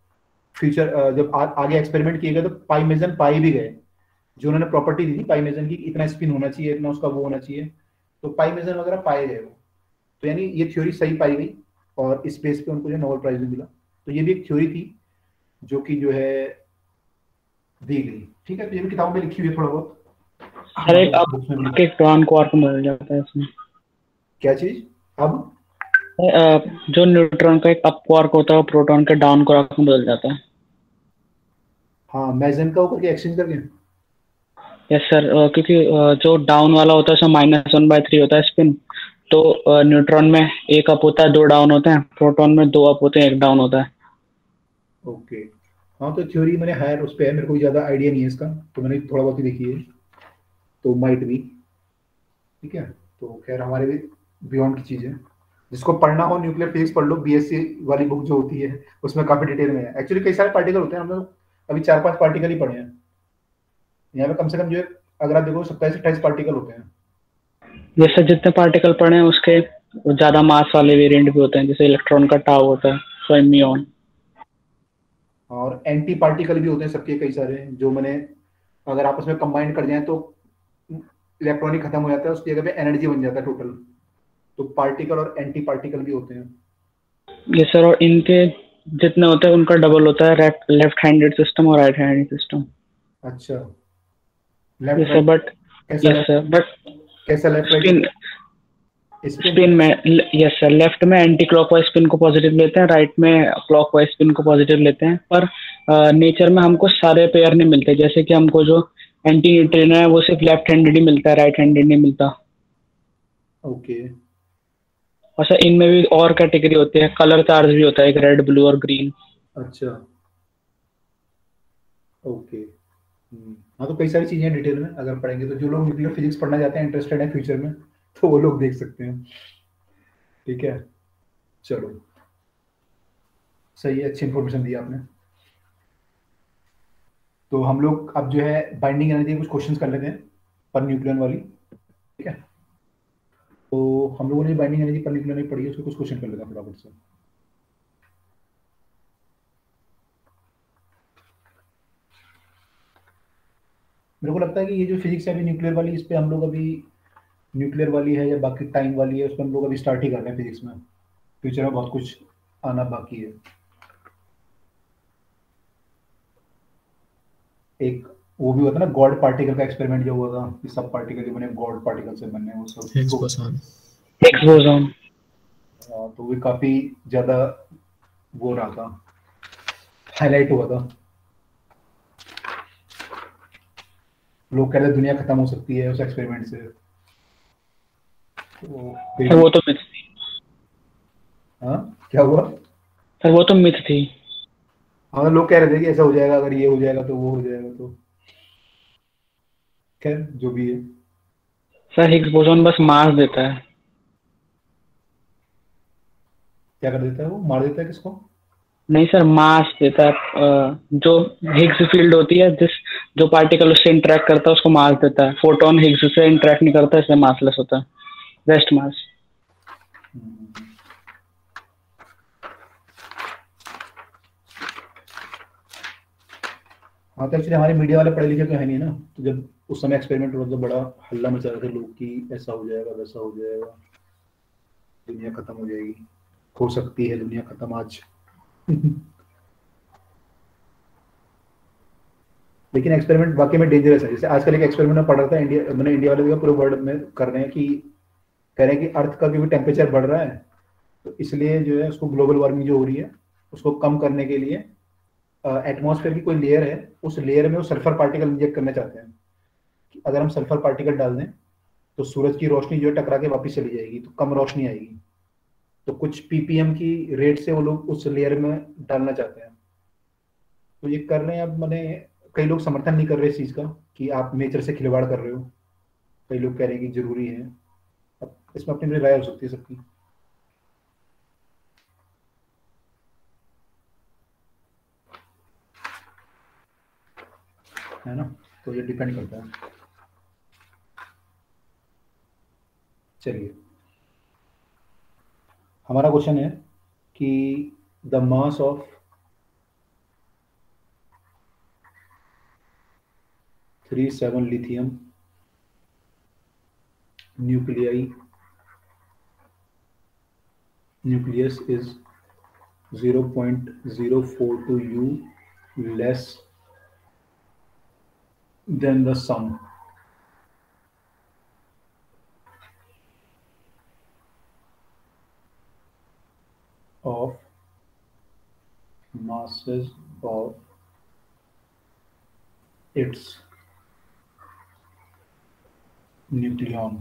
Speaker 1: फ्यूचर जब आ, आगे एक्सपेरिमेंट किए गए तो पाई मेसन पाई भी गए, जो उन्होंने प्रॉपर्टी दी थी पाई मेसन की, इतना स्पिन होना चाहिए, इतना उसका वो होना चाहिए, तो पाई मेसन वगैरह पाए गए वो। तो यानी ये थ्योरी सही पाई गई और इस बेस पे उनको जो नोबेल प्राइज भी मिला। तो ये भी एक थ्योरी थी जो कि जो है दी गई, ठीक है। तो ये भी किताबों में लिखी हुई है थोड़ा बहुत।
Speaker 4: सर एक अब एक डाउन क्वार्क में बदल जाता है इसमें।
Speaker 1: क्या चीज? अब
Speaker 4: अ, जो न्यूट्रॉन का एक अप क्वार्क होता है वो प्रोटॉन के डाउन क्वार्क में बदल जाता है।
Speaker 1: हाँ, मेसन का होकर के एक्सचेंज करके।
Speaker 4: यस सर, क्योंकि अ, जो डाउन वाला होता है उसमें माइनस वन बाई थ्री होता है स्पिन, तो न्यूट्रॉन में एक अप होता है दो डाउन होते हैं, प्रोटॉन में दो अप होते हैं एक डाउन होता है।
Speaker 1: ओके, हाँ तो थ्योरी मैंने हायर उस पे है, मेरे को ज़्यादा आइडिया नहीं है इसका, तो मैंने थोड़ा बहुत ही देखी है, तो माइट भी ठीक है। तो खैर हमारे भी बियॉन्ड की चीज़ है, जिसको पढ़ना हो न्यूक्लियर फिजिक्स पढ़ लो, बीएससी वाली बुक जो होती है उसमें काफ़ी डिटेल में है। एक्चुअली कई सारे पार्टिकल होते हैं, हम लोग अभी चार पांच पार्टिकल ही पढ़े हैं यहाँ पे, कम से कम जो है अगर आप देखो सत्ताईस अट्ठाईस पार्टिकल होते हैं।
Speaker 4: ये सर जितने पार्टिकल पढ़े हैं उसके ज्यादा मास वाले वेरिएंट भी होते हैं, जैसे इलेक्ट्रॉन का टाउ होता है, फर्मियन।
Speaker 1: और एंटी पार्टिकल भी होते हैं सबके कई सारे, जो मैंने अगर आपस में कंबाइन कर जाए तो इलेक्ट्रॉनिक खत्म हो जाता है, उसकी जगह पे एनर्जी बन जाता है टोटल। तो पार्टिकल और एंटी पार्टिकल भी होते हैं।
Speaker 4: ये सर, और इनके जितने होते हैं उनका डबल होता है लेफ्ट हैंडेड सिस्टम और राइट हैंडेड सिस्टम।
Speaker 1: अच्छा,
Speaker 4: yes
Speaker 1: left
Speaker 4: sir,
Speaker 1: right
Speaker 4: but
Speaker 1: कैसा?
Speaker 4: यस सर, बट
Speaker 1: कैसा left
Speaker 4: spin
Speaker 1: right spin?
Speaker 4: Spin में यस सर, लेफ्ट में एंटी क्लॉकवाइज स्पिन को पॉजिटिव लेते हैं, राइट में क्लॉकवाइज स्पिन को पॉजिटिव लेते हैं। पर नेचर में हमको सारे पेयर नहीं मिलते, जैसे कि हमको जो एंटी न्यूट्रिनो है वो सिर्फ लेफ्ट हैंडेड ही मिलता है, राइट हैंडेड नहीं मिलता।
Speaker 1: ओके,
Speaker 4: और सर इनमें भी और कैटेगरी होती है, कलर चार्ज भी होता है, एक रेड ब्लू और ग्रीन।
Speaker 1: अच्छा, ओके। हम्म, हाँ तो कई सारी चीजें डिटेल में अगर पढ़ेंगे, तो जो लोग न्यूक्लियर फिजिक्स पढ़ना चाहते हैं, इंटरेस्टेड है फ्यूचर में, तो वो लोग देख सकते हैं, ठीक है। चलो सही है, अच्छी इंफॉर्मेशन दी आपने। तो हम लोग अब जो है बाइंडिंग एनर्जी कुछ क्वेश्चंस कर लेते हैं पर न्यूक्लियन वाली, ठीक है। तो हम लोगों ने बाइंडिंग एनर्जी पर न्यूक्लियन में पढ़ी है, उसके कुछ क्वेश्चन कर लेते हैं फटाफट से। मेरे को लगता है कि ये जो फिजिक्स है अभी न्यूक्लियर वाली, इस पे हम लोग अभी न्यूक्लियर वाली है या बाकी टाइम वाली है, उस पर हम लोग अभी स्टार्ट ही कर रहे हैं फिजिक्स में। फ्यूचर में बहुत कुछ आना बाकी है। एक वो भी होता है ना गॉड पार्टिकल का एक्सपेरिमेंट जो हुआ था, कि सब पार्टिकल जो बने गॉड पार्टिकल से बने, वो सब
Speaker 3: हिग्स बोसॉन।
Speaker 4: Higgs boson.
Speaker 1: हाँ, तो वो काफी ज्यादा वो रहा था, हाईलाइट हुआ था। लोग कह रहे दुनिया खत्म हो सकती है उस एक्सपेरिमेंट से। तो
Speaker 4: सर वो तो मिथ थी।
Speaker 1: हाँ, क्या हुआ?
Speaker 4: सर वो तो मिथ थी।
Speaker 1: हाँ, लोग कह रहे थे कि ऐसा हो जाएगा, अगर ये हो जाएगा तो वो हो जाएगा, तो खैर जो भी है।
Speaker 4: सर हिग्स बोसॉन बस मास देता है।
Speaker 1: क्या कर देता है वो? मार देता है किसको?
Speaker 4: नहीं सर, मास देता है। अ, जो हिग्स फील्ड होती है, जिस जो पार्टिकल उससे इंटरेक्ट करता है उसको मास देता है। फोटोन हिग्स से इंटरेक्ट नहीं करता, इसलिए मासलेस होता है, रेस्ट मास।
Speaker 1: हाँ, तो एक्चुअली हमारे मीडिया वाले पढ़े लिखे तो है नहीं ना, तो जब उस समय एक्सपेरिमेंट हुआ तो बड़ा हल्ला मचा रहे थे लोग कि ऐसा हो जाएगा, वैसा हो जाएगा, दुनिया खत्म हो जाएगी, हो सकती है दुनिया खत्म आज। लेकिन एक्सपेरिमेंट वाकई में डेंजरस है। जैसे आजकल एक एक्सपेरिमेंट में पढ़ रहा था, इंडिया मैंने इंडिया वाले पूरे वर्ल्ड में कर रहे हैं कि कह रहे हैं कि अर्थ का क्योंकि टेम्परेचर बढ़ रहा है, तो इसलिए जो है उसको ग्लोबल वार्मिंग जो हो रही है उसको कम करने के लिए एटमॉस्फेयर की कोई लेयर है, उस लेयर में वो सल्फर पार्टिकल इंजेक्ट करना चाहते हैं कि अगर हम सल्फर पार्टिकल डाल दें तो सूरज की रोशनी जो है टकरा के वापस चली जाएगी, तो कम रोशनी आएगी। तो कुछ पीपीएम की रेट से वो लोग उस लेयर में डालना चाहते हैं, तो ये कर रहे हैं। अब मैंने कई लोग समर्थन नहीं कर रहे इस चीज़ का कि आप नेचर से खिलवाड़ कर रहे हो, कई लोग कह रहे हैं कि जरूरी है। अब इसमें अपनी अपनी राय हो सकती है सबकी, है ना, तो ये डिपेंड करता है। चलिए, हमारा क्वेश्चन है कि the mass of three seven lithium nuclei nucleus is zero point zero four two U less than the sum of masses of its nucleon.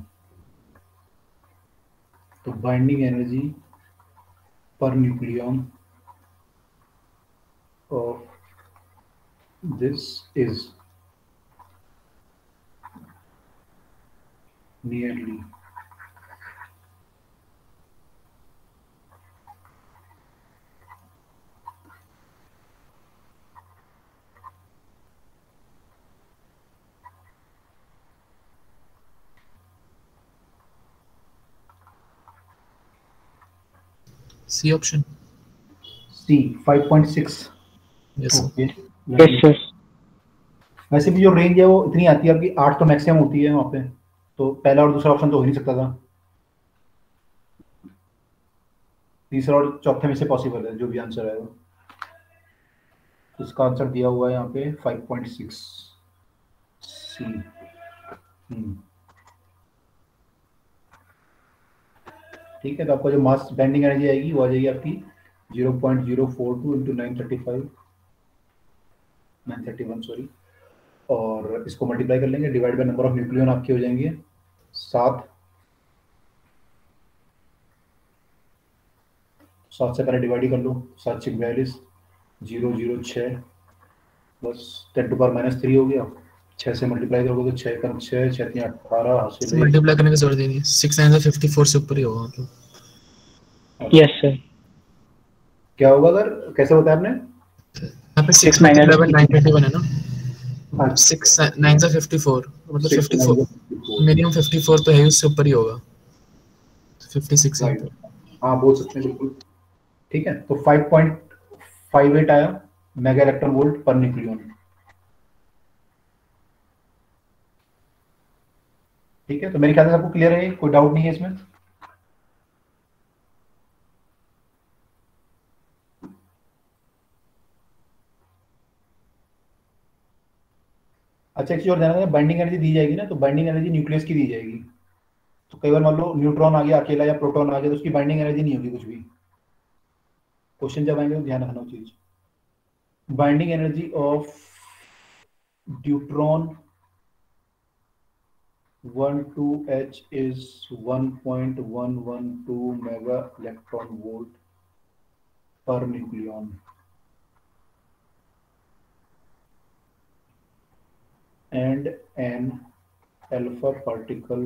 Speaker 1: तो binding energy per nucleon of this is nearly
Speaker 6: C option.
Speaker 1: C five point six.
Speaker 6: Yes, sir.
Speaker 1: Okay.
Speaker 4: Yes sir.
Speaker 1: वैसे भी जो range है वो इतनी आती है आपकी, आठ तो मैक्सिमम होती है वहाँ पे, तो पहला और दूसरा ऑप्शन तो हो ही नहीं सकता था, तीसरा और चौथे में से पॉसिबल है जो भी आंसर है वो। तो इसका आंसर दिया हुआ है यहाँ पे फाइव पॉइंट सिक्स सी। ठीक है, तो आपका जो मास बेंडिंग एनर्जी आएगी वो आ जाएगी आपकी zero point zero four two into nine thirty five nine thirty one sorry, और इसको मल्टीप्लाई कर लेंगे, divide by number of nucleon आपके हो जाएंगे सात। सात से पहले डिवाइड ही कर लो, सात छः बयालीस, जीरो जीरो छः, बस ten to power minus three हो गया। छः से मल्टीप्लाई करोगे तो छः कम छः छः तीन अठारह हासिल
Speaker 6: मल्टीप्लाई करने की जरूरत नहीं है, सिक्स नाइन फिफ्टी फोर से ऊपर ही होगा मतलब।
Speaker 4: Yes sir.
Speaker 1: क्या होगा अगर कैसे बताया आपने?
Speaker 6: यहाँ पे six minus nine thirty one है ना, सिक्स नाइन से फिफ्टी फोर मतलब fifty four, minimum fifty four तो है, उससे ऊपर ही होगा, फिफ्टी सिक्स है।
Speaker 1: हाँ बोल सकते हैं बिल्कुल, ठीक है। तो फाइव पॉइंट फाइव एट आया mega electron volt per nucleon. ठीक है, तो मेरे ख्याल से आपको क्लियर है, कोई डाउट नहीं है इसमें। अच्छा, एक चीज और ध्यान रखना, बाइंडिंग एनर्जी दी जाएगी ना, तो बाइंडिंग एनर्जी न्यूक्लियस की दी जाएगी। तो कई बार मान लो न्यूट्रॉन आ गया अकेला या प्रोटॉन आ गया, तो उसकी बाइंडिंग एनर्जी नहीं होगी कुछ भी। क्वेश्चन जब आएंगे तो ध्यान रखना वो चीज। Binding energy of deuteron one two H is one point one one two mega electron volt per nucleon, and an alpha particle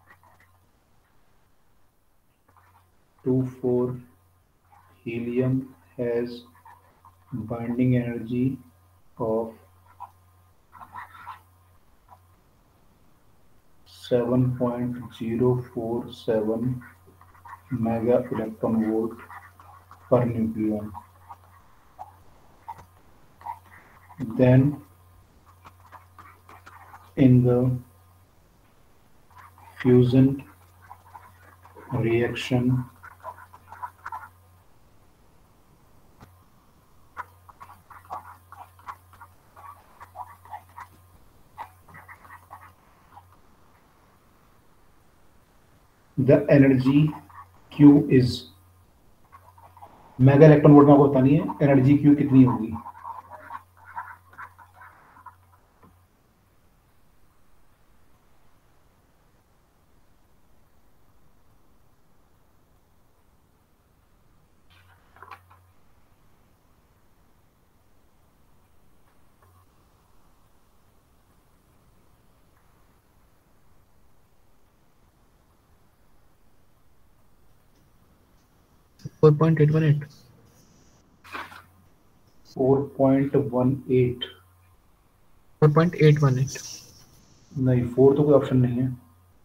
Speaker 1: two four helium has binding energy of seven point zero four seven mega electron volt per nucleon. Then in the fusion reaction the energy Q is, mega electron volt में आपको पता नहीं है energy Q कितनी होगी।
Speaker 6: Four point eight one eight
Speaker 1: four point one eight
Speaker 6: four point eight one eight
Speaker 1: नहीं, four तो कोई ऑप्शन नहीं है।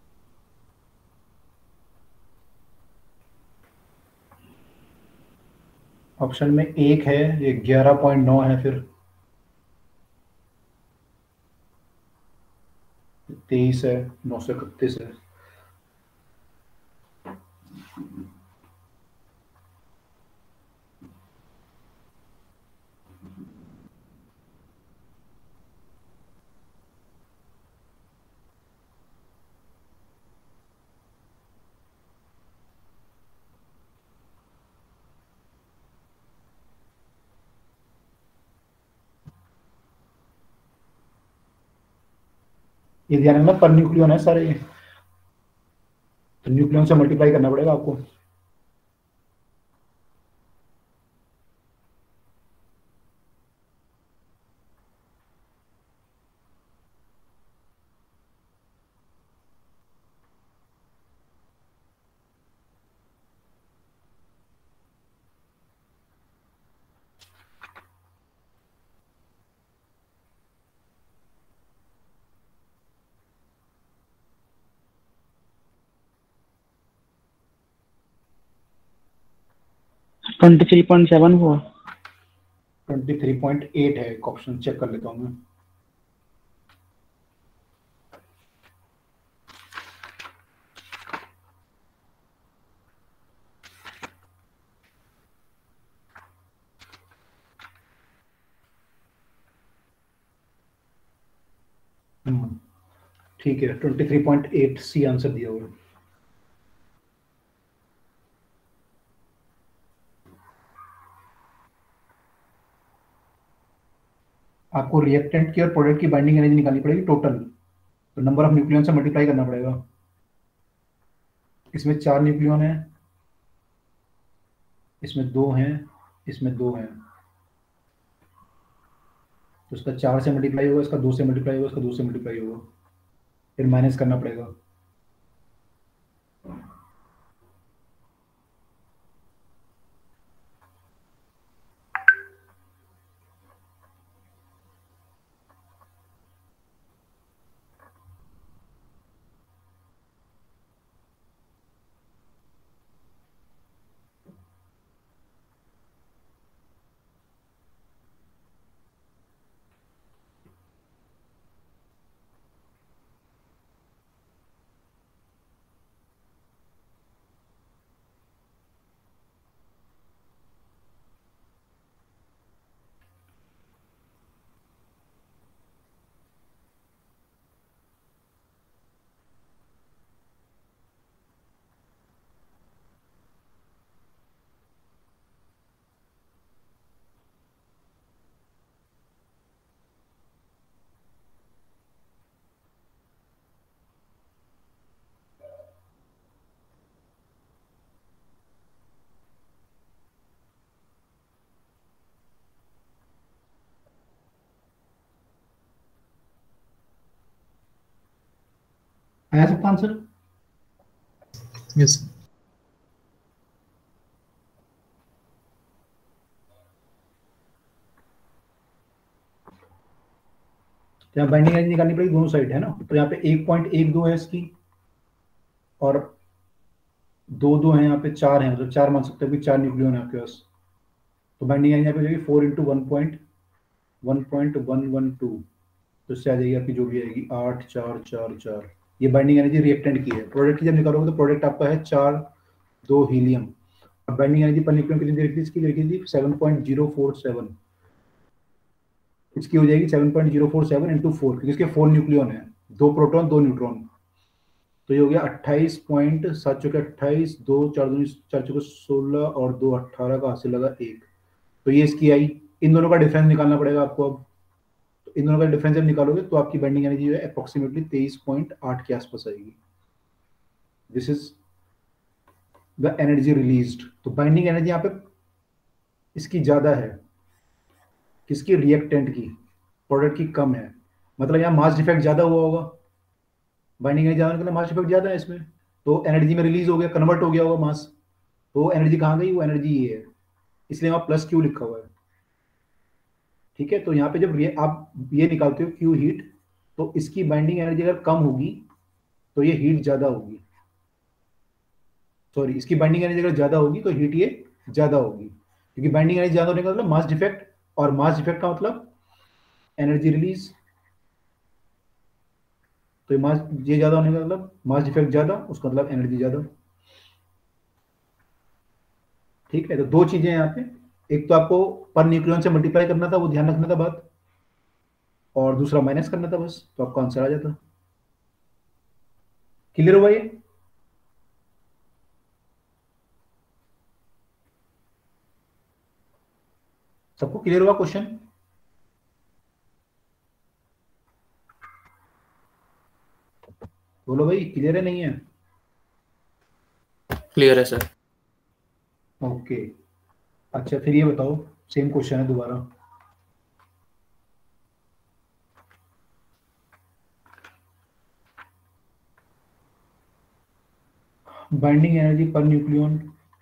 Speaker 1: ऑप्शन में एक है, ये ग्यारह पॉइंट नौ है, फिर तेईस है, नौ सौ इकतीस है। ये ध्यान रखना पर न्यूक्लियन है सारे, तो न्यूक्लियन से मल्टीप्लाई करना पड़ेगा आपको।
Speaker 4: Twenty three point seven four
Speaker 1: twenty three point eight है, ऑप्शन चेक कर लेता हूँ मैं। ठीक है, twenty three point eight C answer दिया हुआ है। आपको रिएक्टेंट की और प्रोडक्ट की बाइंडिंग एनर्जी निकालनी पड़ेगी टोटल, तो नंबर ऑफ न्यूक्लियन से मल्टीप्लाई करना पड़ेगा। इसमें चार न्यूक्लियन है, इसमें दो हैं, इसमें दो हैं, तो इसका चार से मल्टीप्लाई होगा, इसका दो से मल्टीप्लाई होगा, इसका दो से मल्टीप्लाई होगा, फिर माइनस करना पड़ेगा। आया सबका आंसर?
Speaker 6: यस।
Speaker 1: तो यहाँ बाइंडिंग एनर्जी निकालनी पड़ेगी दोनों साइड है ना, तो यहाँ पे एक पॉइंट एक दो है इसकी, और दो दो है, यहाँ पे चार है, मतलब चार मान सकते हो कि चार न्यूक्लियन है आपके पास, तो बाइंडिंग एनर्जी यहाँ पे हो जाएगी four into one point one point one one two, तो इससे आ जाएगी आपकी जो भी आएगी आठ चार चार चार। ये बाइंडिंग एनर्जी रिएक्टेंट की है। प्रोडक्ट की जब निकालोगे तो प्रोडक्ट आपका है चार दो हीलियम, और बाइंडिंग एनर्जी पर न्यूक्लियन कितनी रखी थी इसकी, रखी थी seven point zero four seven, इसकी हो जाएगी seven point zero four seven into four, क्योंकि इसके फोर न्यूक्लियन है, दो प्रोटॉन दो न्यूट्रॉन, तो ये हो गया अट्ठाईस पॉइंट सात चौके अट्ठाईस, दो चार दो चार चौके सोलह और दो अट्ठारह का हासिल लगा एक, तो ये इसकी आई। इन दोनों का डिफरेंस निकालना पड़ेगा आपको अब, तो इन दोनों का डिफरेंस जब निकालोगे तो आपकी बाइंडिंग एनर्जी जो है अप्रोक्सीमेटली तेईस पॉइंट आठ के आसपास आएगी। This is the energy released. तो बाइंडिंग एनर्जी यहाँ पे इसकी ज्यादा है, किसकी, रिएक्टेंट की, प्रोडक्ट की कम है, मतलब यहाँ मास डिफेक्ट ज्यादा हुआ होगा, बाइंडिंग एनर्जी ज्यादा मतलब मास डिफेक्ट ज्यादा है इसमें, तो एनर्जी में रिलीज हो गया, कन्वर्ट हो गया होगा मास, तो एनर्जी कहाँ गई, वो एनर्जी ये है, इसलिए वहाँ प्लस क्यू लिखा हुआ है। ठीक है, तो यहाँ पे जब आप ये निकालते हो क्यू हीट, तो इसकी बाइंडिंग एनर्जी अगर कम होगी तो ये हीट ज्यादा होगी, सॉरी इसकी बाइंडिंग एनर्जी अगर ज्यादा होगी तो हीट ये ज्यादा होगी, क्योंकि बाइंडिंग एनर्जी ज्यादा होने का मतलब मास डिफेक्ट, और मास डिफेक्ट का मतलब एनर्जी रिलीज। तो ये मास ये ज़्यादा होने का मतलब मास डिफेक्ट ज़्यादा, उसका मतलब एनर्जी ज़्यादा। ठीक है, तो दो चीज़ें यहाँ पे, एक तो आपको पर न्यूक्लियन से मल्टीप्लाई करना था, वो ध्यान रखना था बात, और दूसरा माइनस करना था बस, तो आपका आंसर आ जाता। क्लियर हुआ ये? सबको क्लियर हुआ क्वेश्चन? बोलो भाई, क्लियर है नहीं है?
Speaker 3: क्लियर है सर।
Speaker 1: ओके, अच्छा फिर ये बताओ, सेम क्वेश्चन है दोबारा। Binding energy per nucleon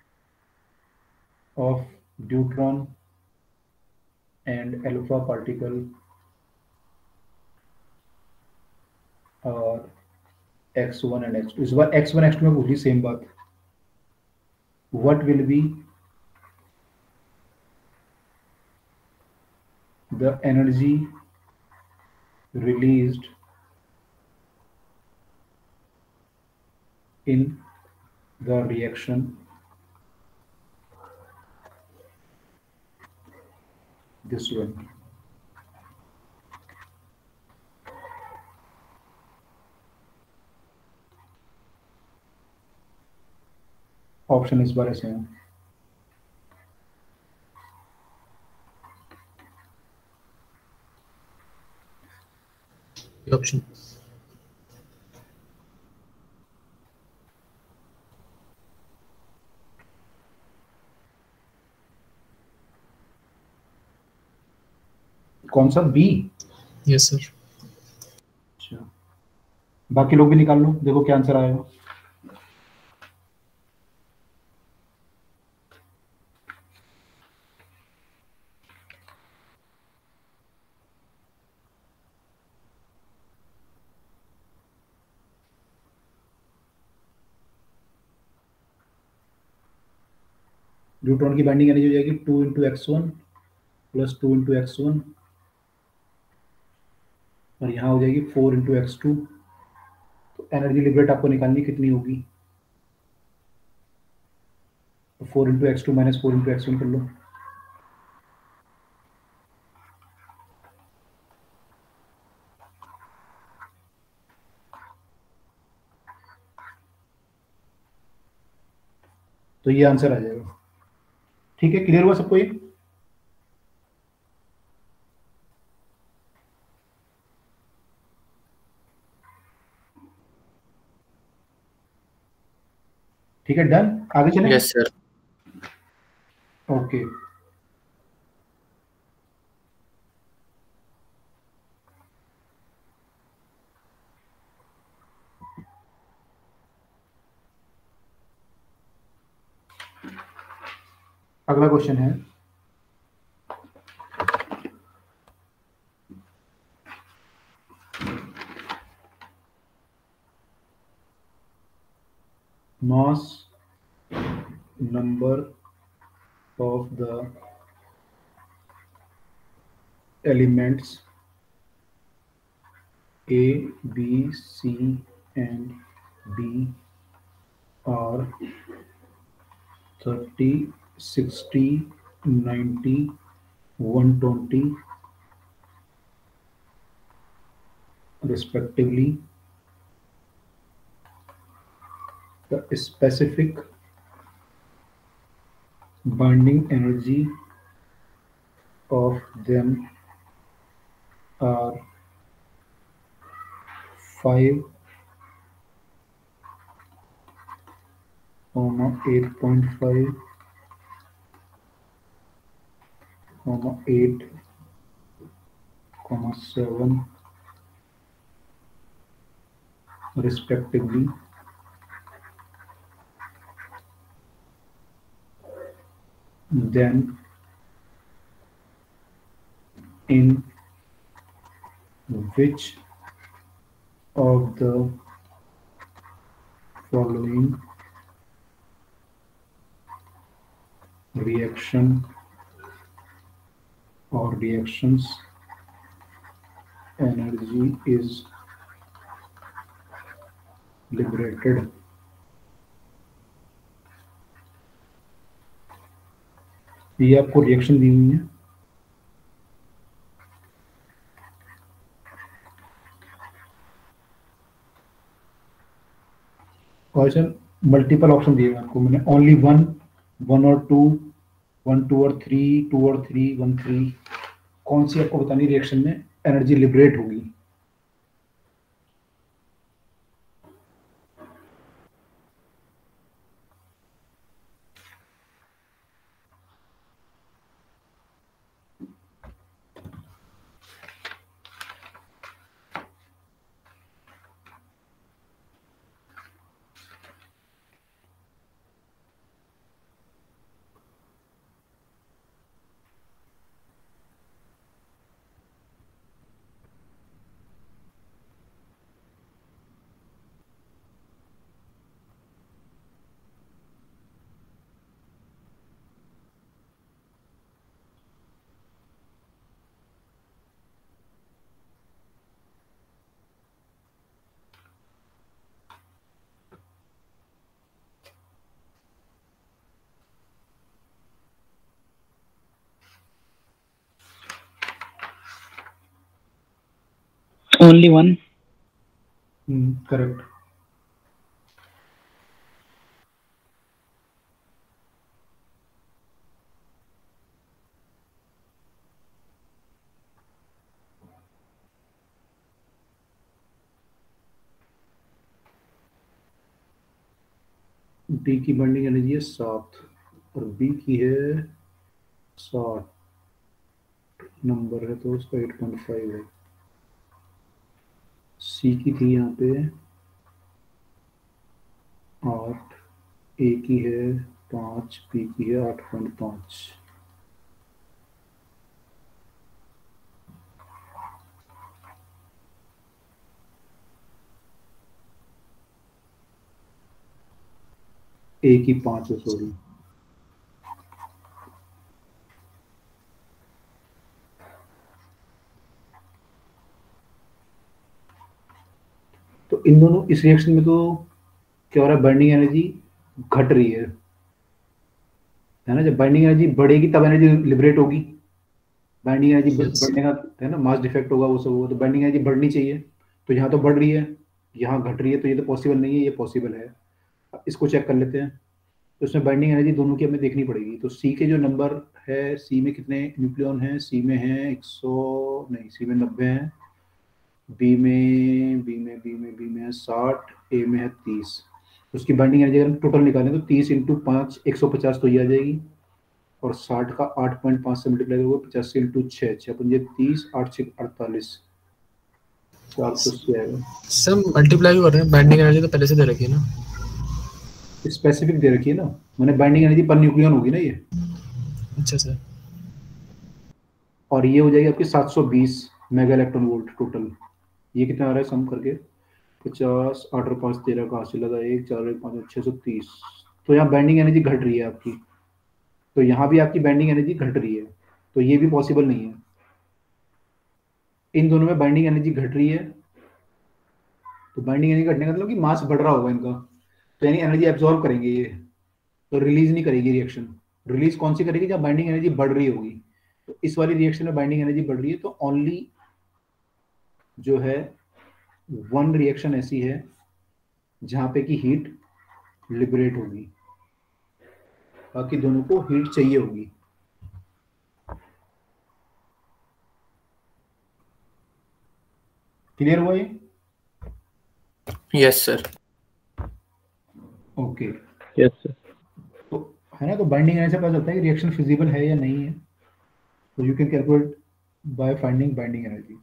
Speaker 1: of deuteron and alpha particle और x one and x two, इस बार एक्स वन एक्स टू में पूछी सेम बात। What will be the energy released in the reaction this one? Option इस बार ऐसे हैं,
Speaker 6: ऑप्शन
Speaker 1: कौन सा? बी?
Speaker 6: Yes sir.
Speaker 1: अच्छा, बाकी लोग भी निकाल लो, देखो क्या आंसर आएगा। न्यूट्रॉन की बाइंडिंग एनर्जी हो जाएगी two into x one plus two into x one, और यहाँ हो जाएगी फोर इंटू एक्स टू। तो एनर्जी लिबरेट आपको निकालनी कितनी होगी? तो four into x two minus four into x one कर लो। तो ये आंसर आ जाएगा। ठीक है, क्लियर हुआ सबको ये? ठीक है, डन, आगे चलें?
Speaker 3: Yes sir.
Speaker 1: ओके, अगला क्वेश्चन है, mass number of the elements A, B, C and D are thirty, sixty, ninety, one twenty respectively. The specific binding energy of them are five, eight point five, eight, seven respectively. Then in which of the following reaction or reactions energy is liberated. ये आपको reaction दी हुई है। Question multiple option दिए हैं आपको, मैंने only one, one और two, one two और थ्री, टू और थ्री, वन थ्री, कौन सी आपको बतानी रिएक्शन में एनर्जी लिबरेट होगी।
Speaker 4: Only one.
Speaker 1: करेक्ट। डी की बॉन्डिंग एनर्जी है सात और बी की है साठ नंबर है तो उसका एट पॉइंट फाइव है। सी की थी यहाँ पे आठ, ए की है पाँच, बी की है आठ पॉइंट पाँच। ए की पाँच है सॉरी। तो इन दोनों इस रिएक्शन में तो क्या हो रहा है, बर्निंग एनर्जी घट रही है है ना। जब बाइंडिंग एनर्जी बढ़ेगी तब एनर्जी लिबरेट होगी। बाइंडिंग एनर्जी बढ़ने का है ना, मास डिफेक्ट होगा वो सब होगा, तो बाइंडिंग एनर्जी बढ़नी चाहिए। तो यहाँ तो बढ़ रही है, यहाँ घट रही है, तो ये तो पॉसिबल नहीं है, ये पॉसिबल है। इसको चेक कर लेते हैं। तो इसमें बाइंडिंग एनर्जी दोनों की हमें देखनी पड़ेगी। तो सी के जो नंबर है, सी में कितने न्यूक्लियन हैं, सी में है एक सौ नहीं, सी में नब्बे हैं, बी में बी में बी में बी में है साठ, ए में है तीस। तो उसकी बाइंडिंग एनर्जी अगर हम टोटल निकालें तो तीस इंटू पाँच एक सौ पचास तो ये आ जाएगी, और साठ का आठ पॉइंट पाँच से मल्टीप्लाई होगा, पचासी इंटू छः छः पंजे तीस, आठ छः अड़तालीस, चार सौ अस्सी आएगा।
Speaker 6: सब मल्टीप्लाई कर रहे हैं, बाइंडिंग एनर्जी तो पहले से दे रखी है ना,
Speaker 1: स्पेसिफिक दे रखी है ना, मैंने बाइंडिंग एनर्जी पर न्यूक्लियन होगी ना ये। अच्छा
Speaker 6: सर।
Speaker 1: और ये हो जाएगी आपकी सात सौ बीस मेगा इलेक्ट्रॉन वोल्ट टोटल। ये कितना आ रहा है सम करके, पचास, आठ और पाँच तेरह का हासिल लगा, एक चार एक पाँच छः सौ तीस। तो यहाँ बाइंडिंग एनर्जी घट रही है आपकी, तो यहाँ भी आपकी बाइंडिंग एनर्जी घट रही है, तो ये भी पॉसिबल नहीं है। इन दोनों में बाइंडिंग एनर्जी घट रही है, तो बाइंडिंग एनर्जी घटने का मतलब कि मास बढ़ रहा होगा इनका, तो यानी एनर्जी एब्जॉर्ब करेंगे ये, तो रिलीज नहीं करेगी रिएक्शन। रिलीज कौन सी करेगी, जब बाइंडिंग एनर्जी बढ़ रही होगी। तो इस वाली रिएक्शन में बाइंडिंग एनर्जी बढ़ रही है, तो ओनली जो है वन रिएक्शन ऐसी है जहां पे कि हीट लिबरेट होगी, बाकी दोनों को हीट चाहिए होगी। क्लियर हुआ ये?
Speaker 3: Yes sir.
Speaker 1: Okay
Speaker 5: yes sir.
Speaker 1: तो है ना, तो बाइंडिंग एनर्जी से पता चलता है कि रिएक्शन फिजिबल है या नहीं है। तो you can calculate by finding binding energy.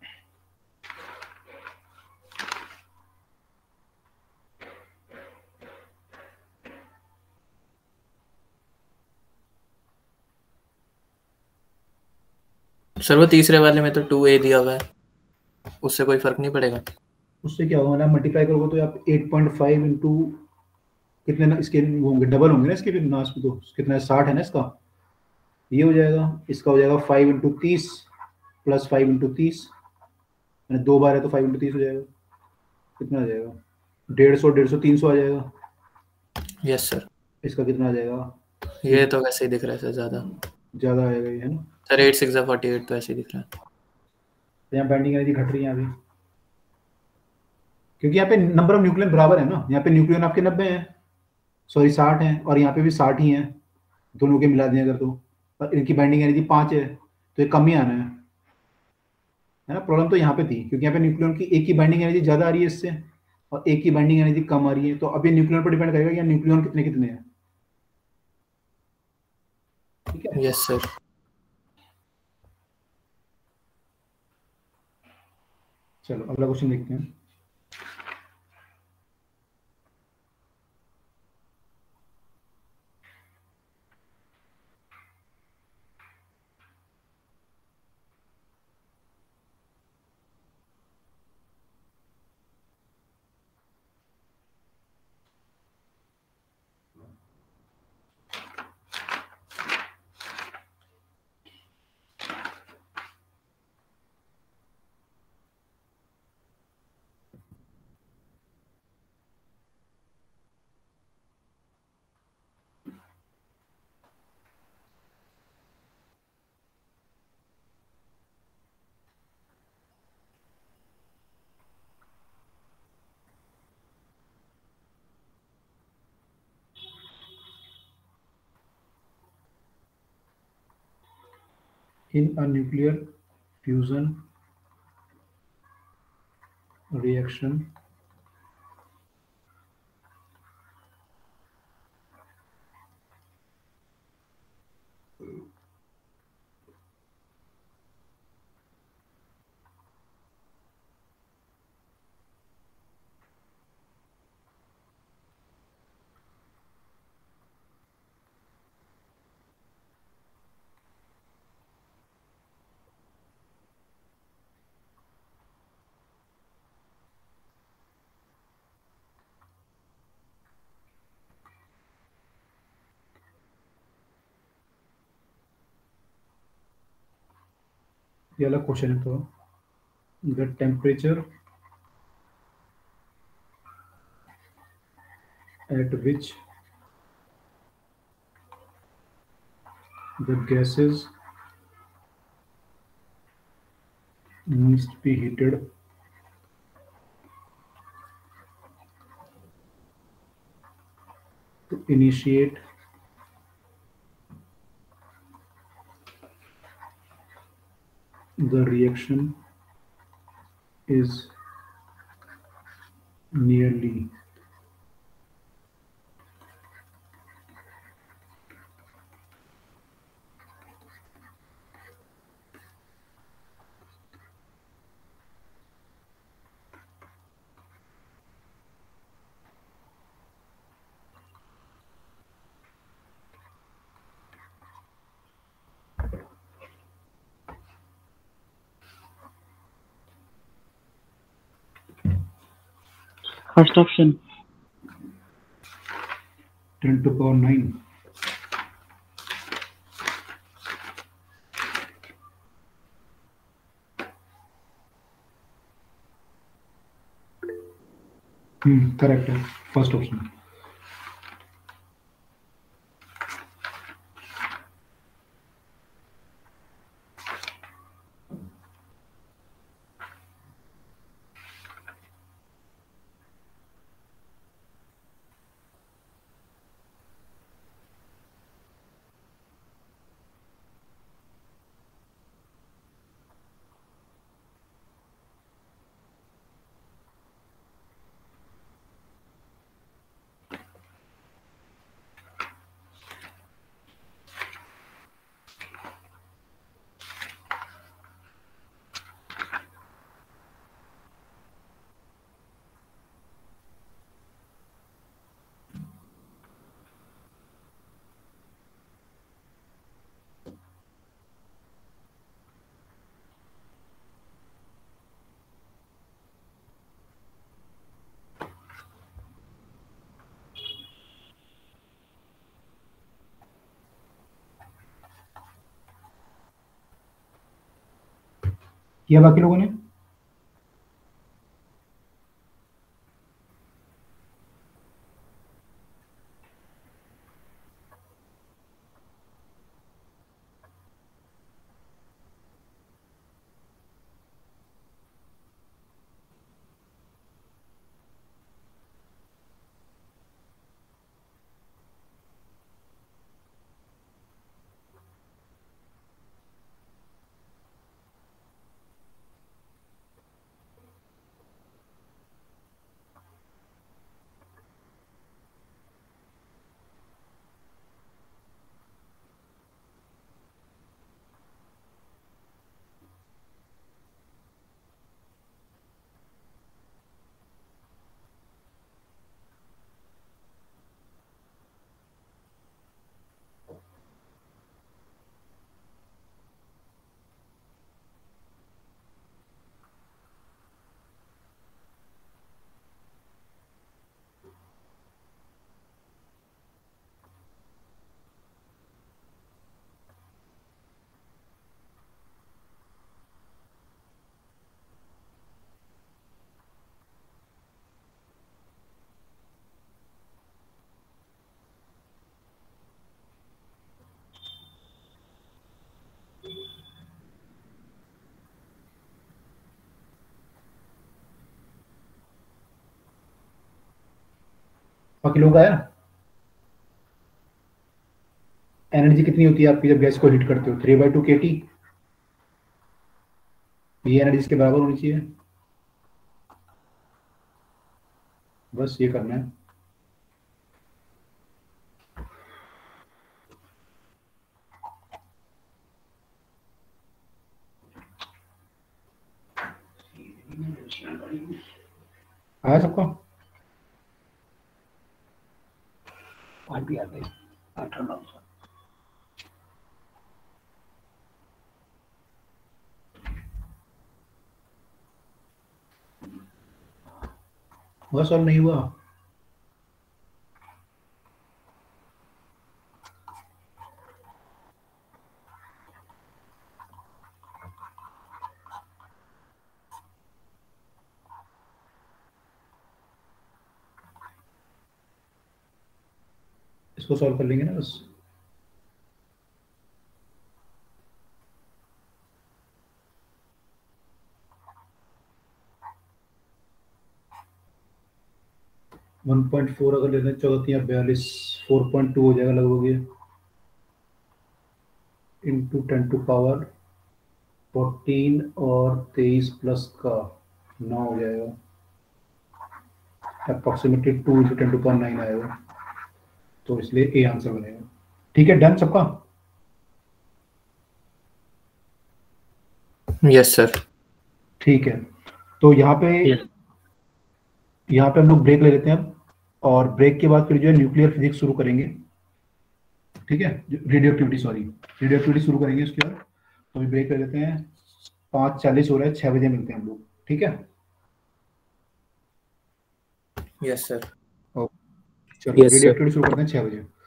Speaker 3: Sir वो तीसरे वाले में तो टू ए दिया हुआ है, उससे कोई फर्क नहीं पड़ेगा?
Speaker 1: उससे क्या होगा ना, मल्टीप्लाई करोगे तो आप एट पॉइंट फाइव इंटू कितने ना इसके होंगे, डबल होंगे ना इसके फिर नाश में, तो कितना है साठ है ना इसका, ये हो जाएगा, इसका हो जाएगा फाइव इंटू तीस प्लस फाइव इंटू तीस, दो बार है तो फाइव इंटू तीस हो जाएगा, कितना आ जाएगा डेढ़ सौ डेढ़ सौ तीन सौ आ जाएगा।
Speaker 3: Yes sir.
Speaker 1: इसका कितना आ जाएगा?
Speaker 3: ये तो वैसे ही दिख रहा है सर, ज़्यादा
Speaker 1: ज़्यादा आएगा ये, है ना
Speaker 3: sir. Eight six forty eight तो ऐसे ही दिख रहा है।
Speaker 1: यहाँ बेंडिंग एनर्जी घट रही है अभी, क्योंकि यहाँ पे नंबर ऑफ न्यूक्लियन बराबर है ना। यहाँ पे न्यूक्लियन आपके नब्बे हैं, सॉरी साठ हैं, और यहाँ पे भी साठ ही हैं, दोनों के मिला दें अगर तो। और इनकी बाइंडिंग एनर्जी पाँच है, तो ये कम ही आना है, है ना। प्रॉब्लम तो यहाँ पे थी, क्योंकि यहाँ पे न्यूक्लियन की एक की बाइंडिंग एनर्जी ज़्यादा आ रही है इससे, और एक की बाइंडिंग एनर्जी कम आ रही है। तो अब ये न्यूक्लियन पर डिपेंड करेगा, या न्यूक्लियन कितने कितने हैं। ठीक है,
Speaker 3: यस सर।
Speaker 1: चलो अगला क्वेश्चन देखते हैं। In a nuclear fusion reaction, ये अलग क्वेश्चन है। तो the temperature at which the gases needs to be heated to initiate the reaction is nearly
Speaker 4: first option
Speaker 1: ten to power nine. Hmm correct है, first option. किया बाकी लोगों ने? बाकी लोग आया। एनर्जी कितनी होती है आपकी जब गैस को हीट करते हो? Three by two K T. ये एनर्जी इसके बराबर होनी चाहिए। बस ये करना है। आया सबको? आज भी आ गई। हुआ सॉल्व नहीं हुआ? इसको सॉल्व कर लेंगे ना बस। वन पॉइंट फोर अगर लेते हैं चौदह तीन बयालीस, फोर पॉइंट टू हो जाएगा लगभग ये, into ten to power fourteen और तेईस प्लस का नौ हो जाएगा, approximately two into ten to power nine आएगा, तो इसलिए ए आंसर बनेगा। ठीक है, डन सबका?
Speaker 3: Yes sir.
Speaker 1: ठीक है, तो यहाँ पे
Speaker 5: Yes.
Speaker 1: यहाँ पे हम लोग ब्रेक ले लेते हैं अब, और ब्रेक के बाद फिर जो है न्यूक्लियर फिजिक्स शुरू करेंगे। ठीक है, radioactivity sorry radioactivity शुरू करेंगे उसके बाद। तो अभी ब्रेक ले लेते हैं, पाँच चालीस हो रहा है, छः बजे मिलते हैं हम लोग। ठीक है,
Speaker 3: यस सर।
Speaker 1: चलो
Speaker 5: Yes,
Speaker 1: रेडियो
Speaker 5: sir.
Speaker 1: एक्टिविटी शुरू करते हैं छः बजे।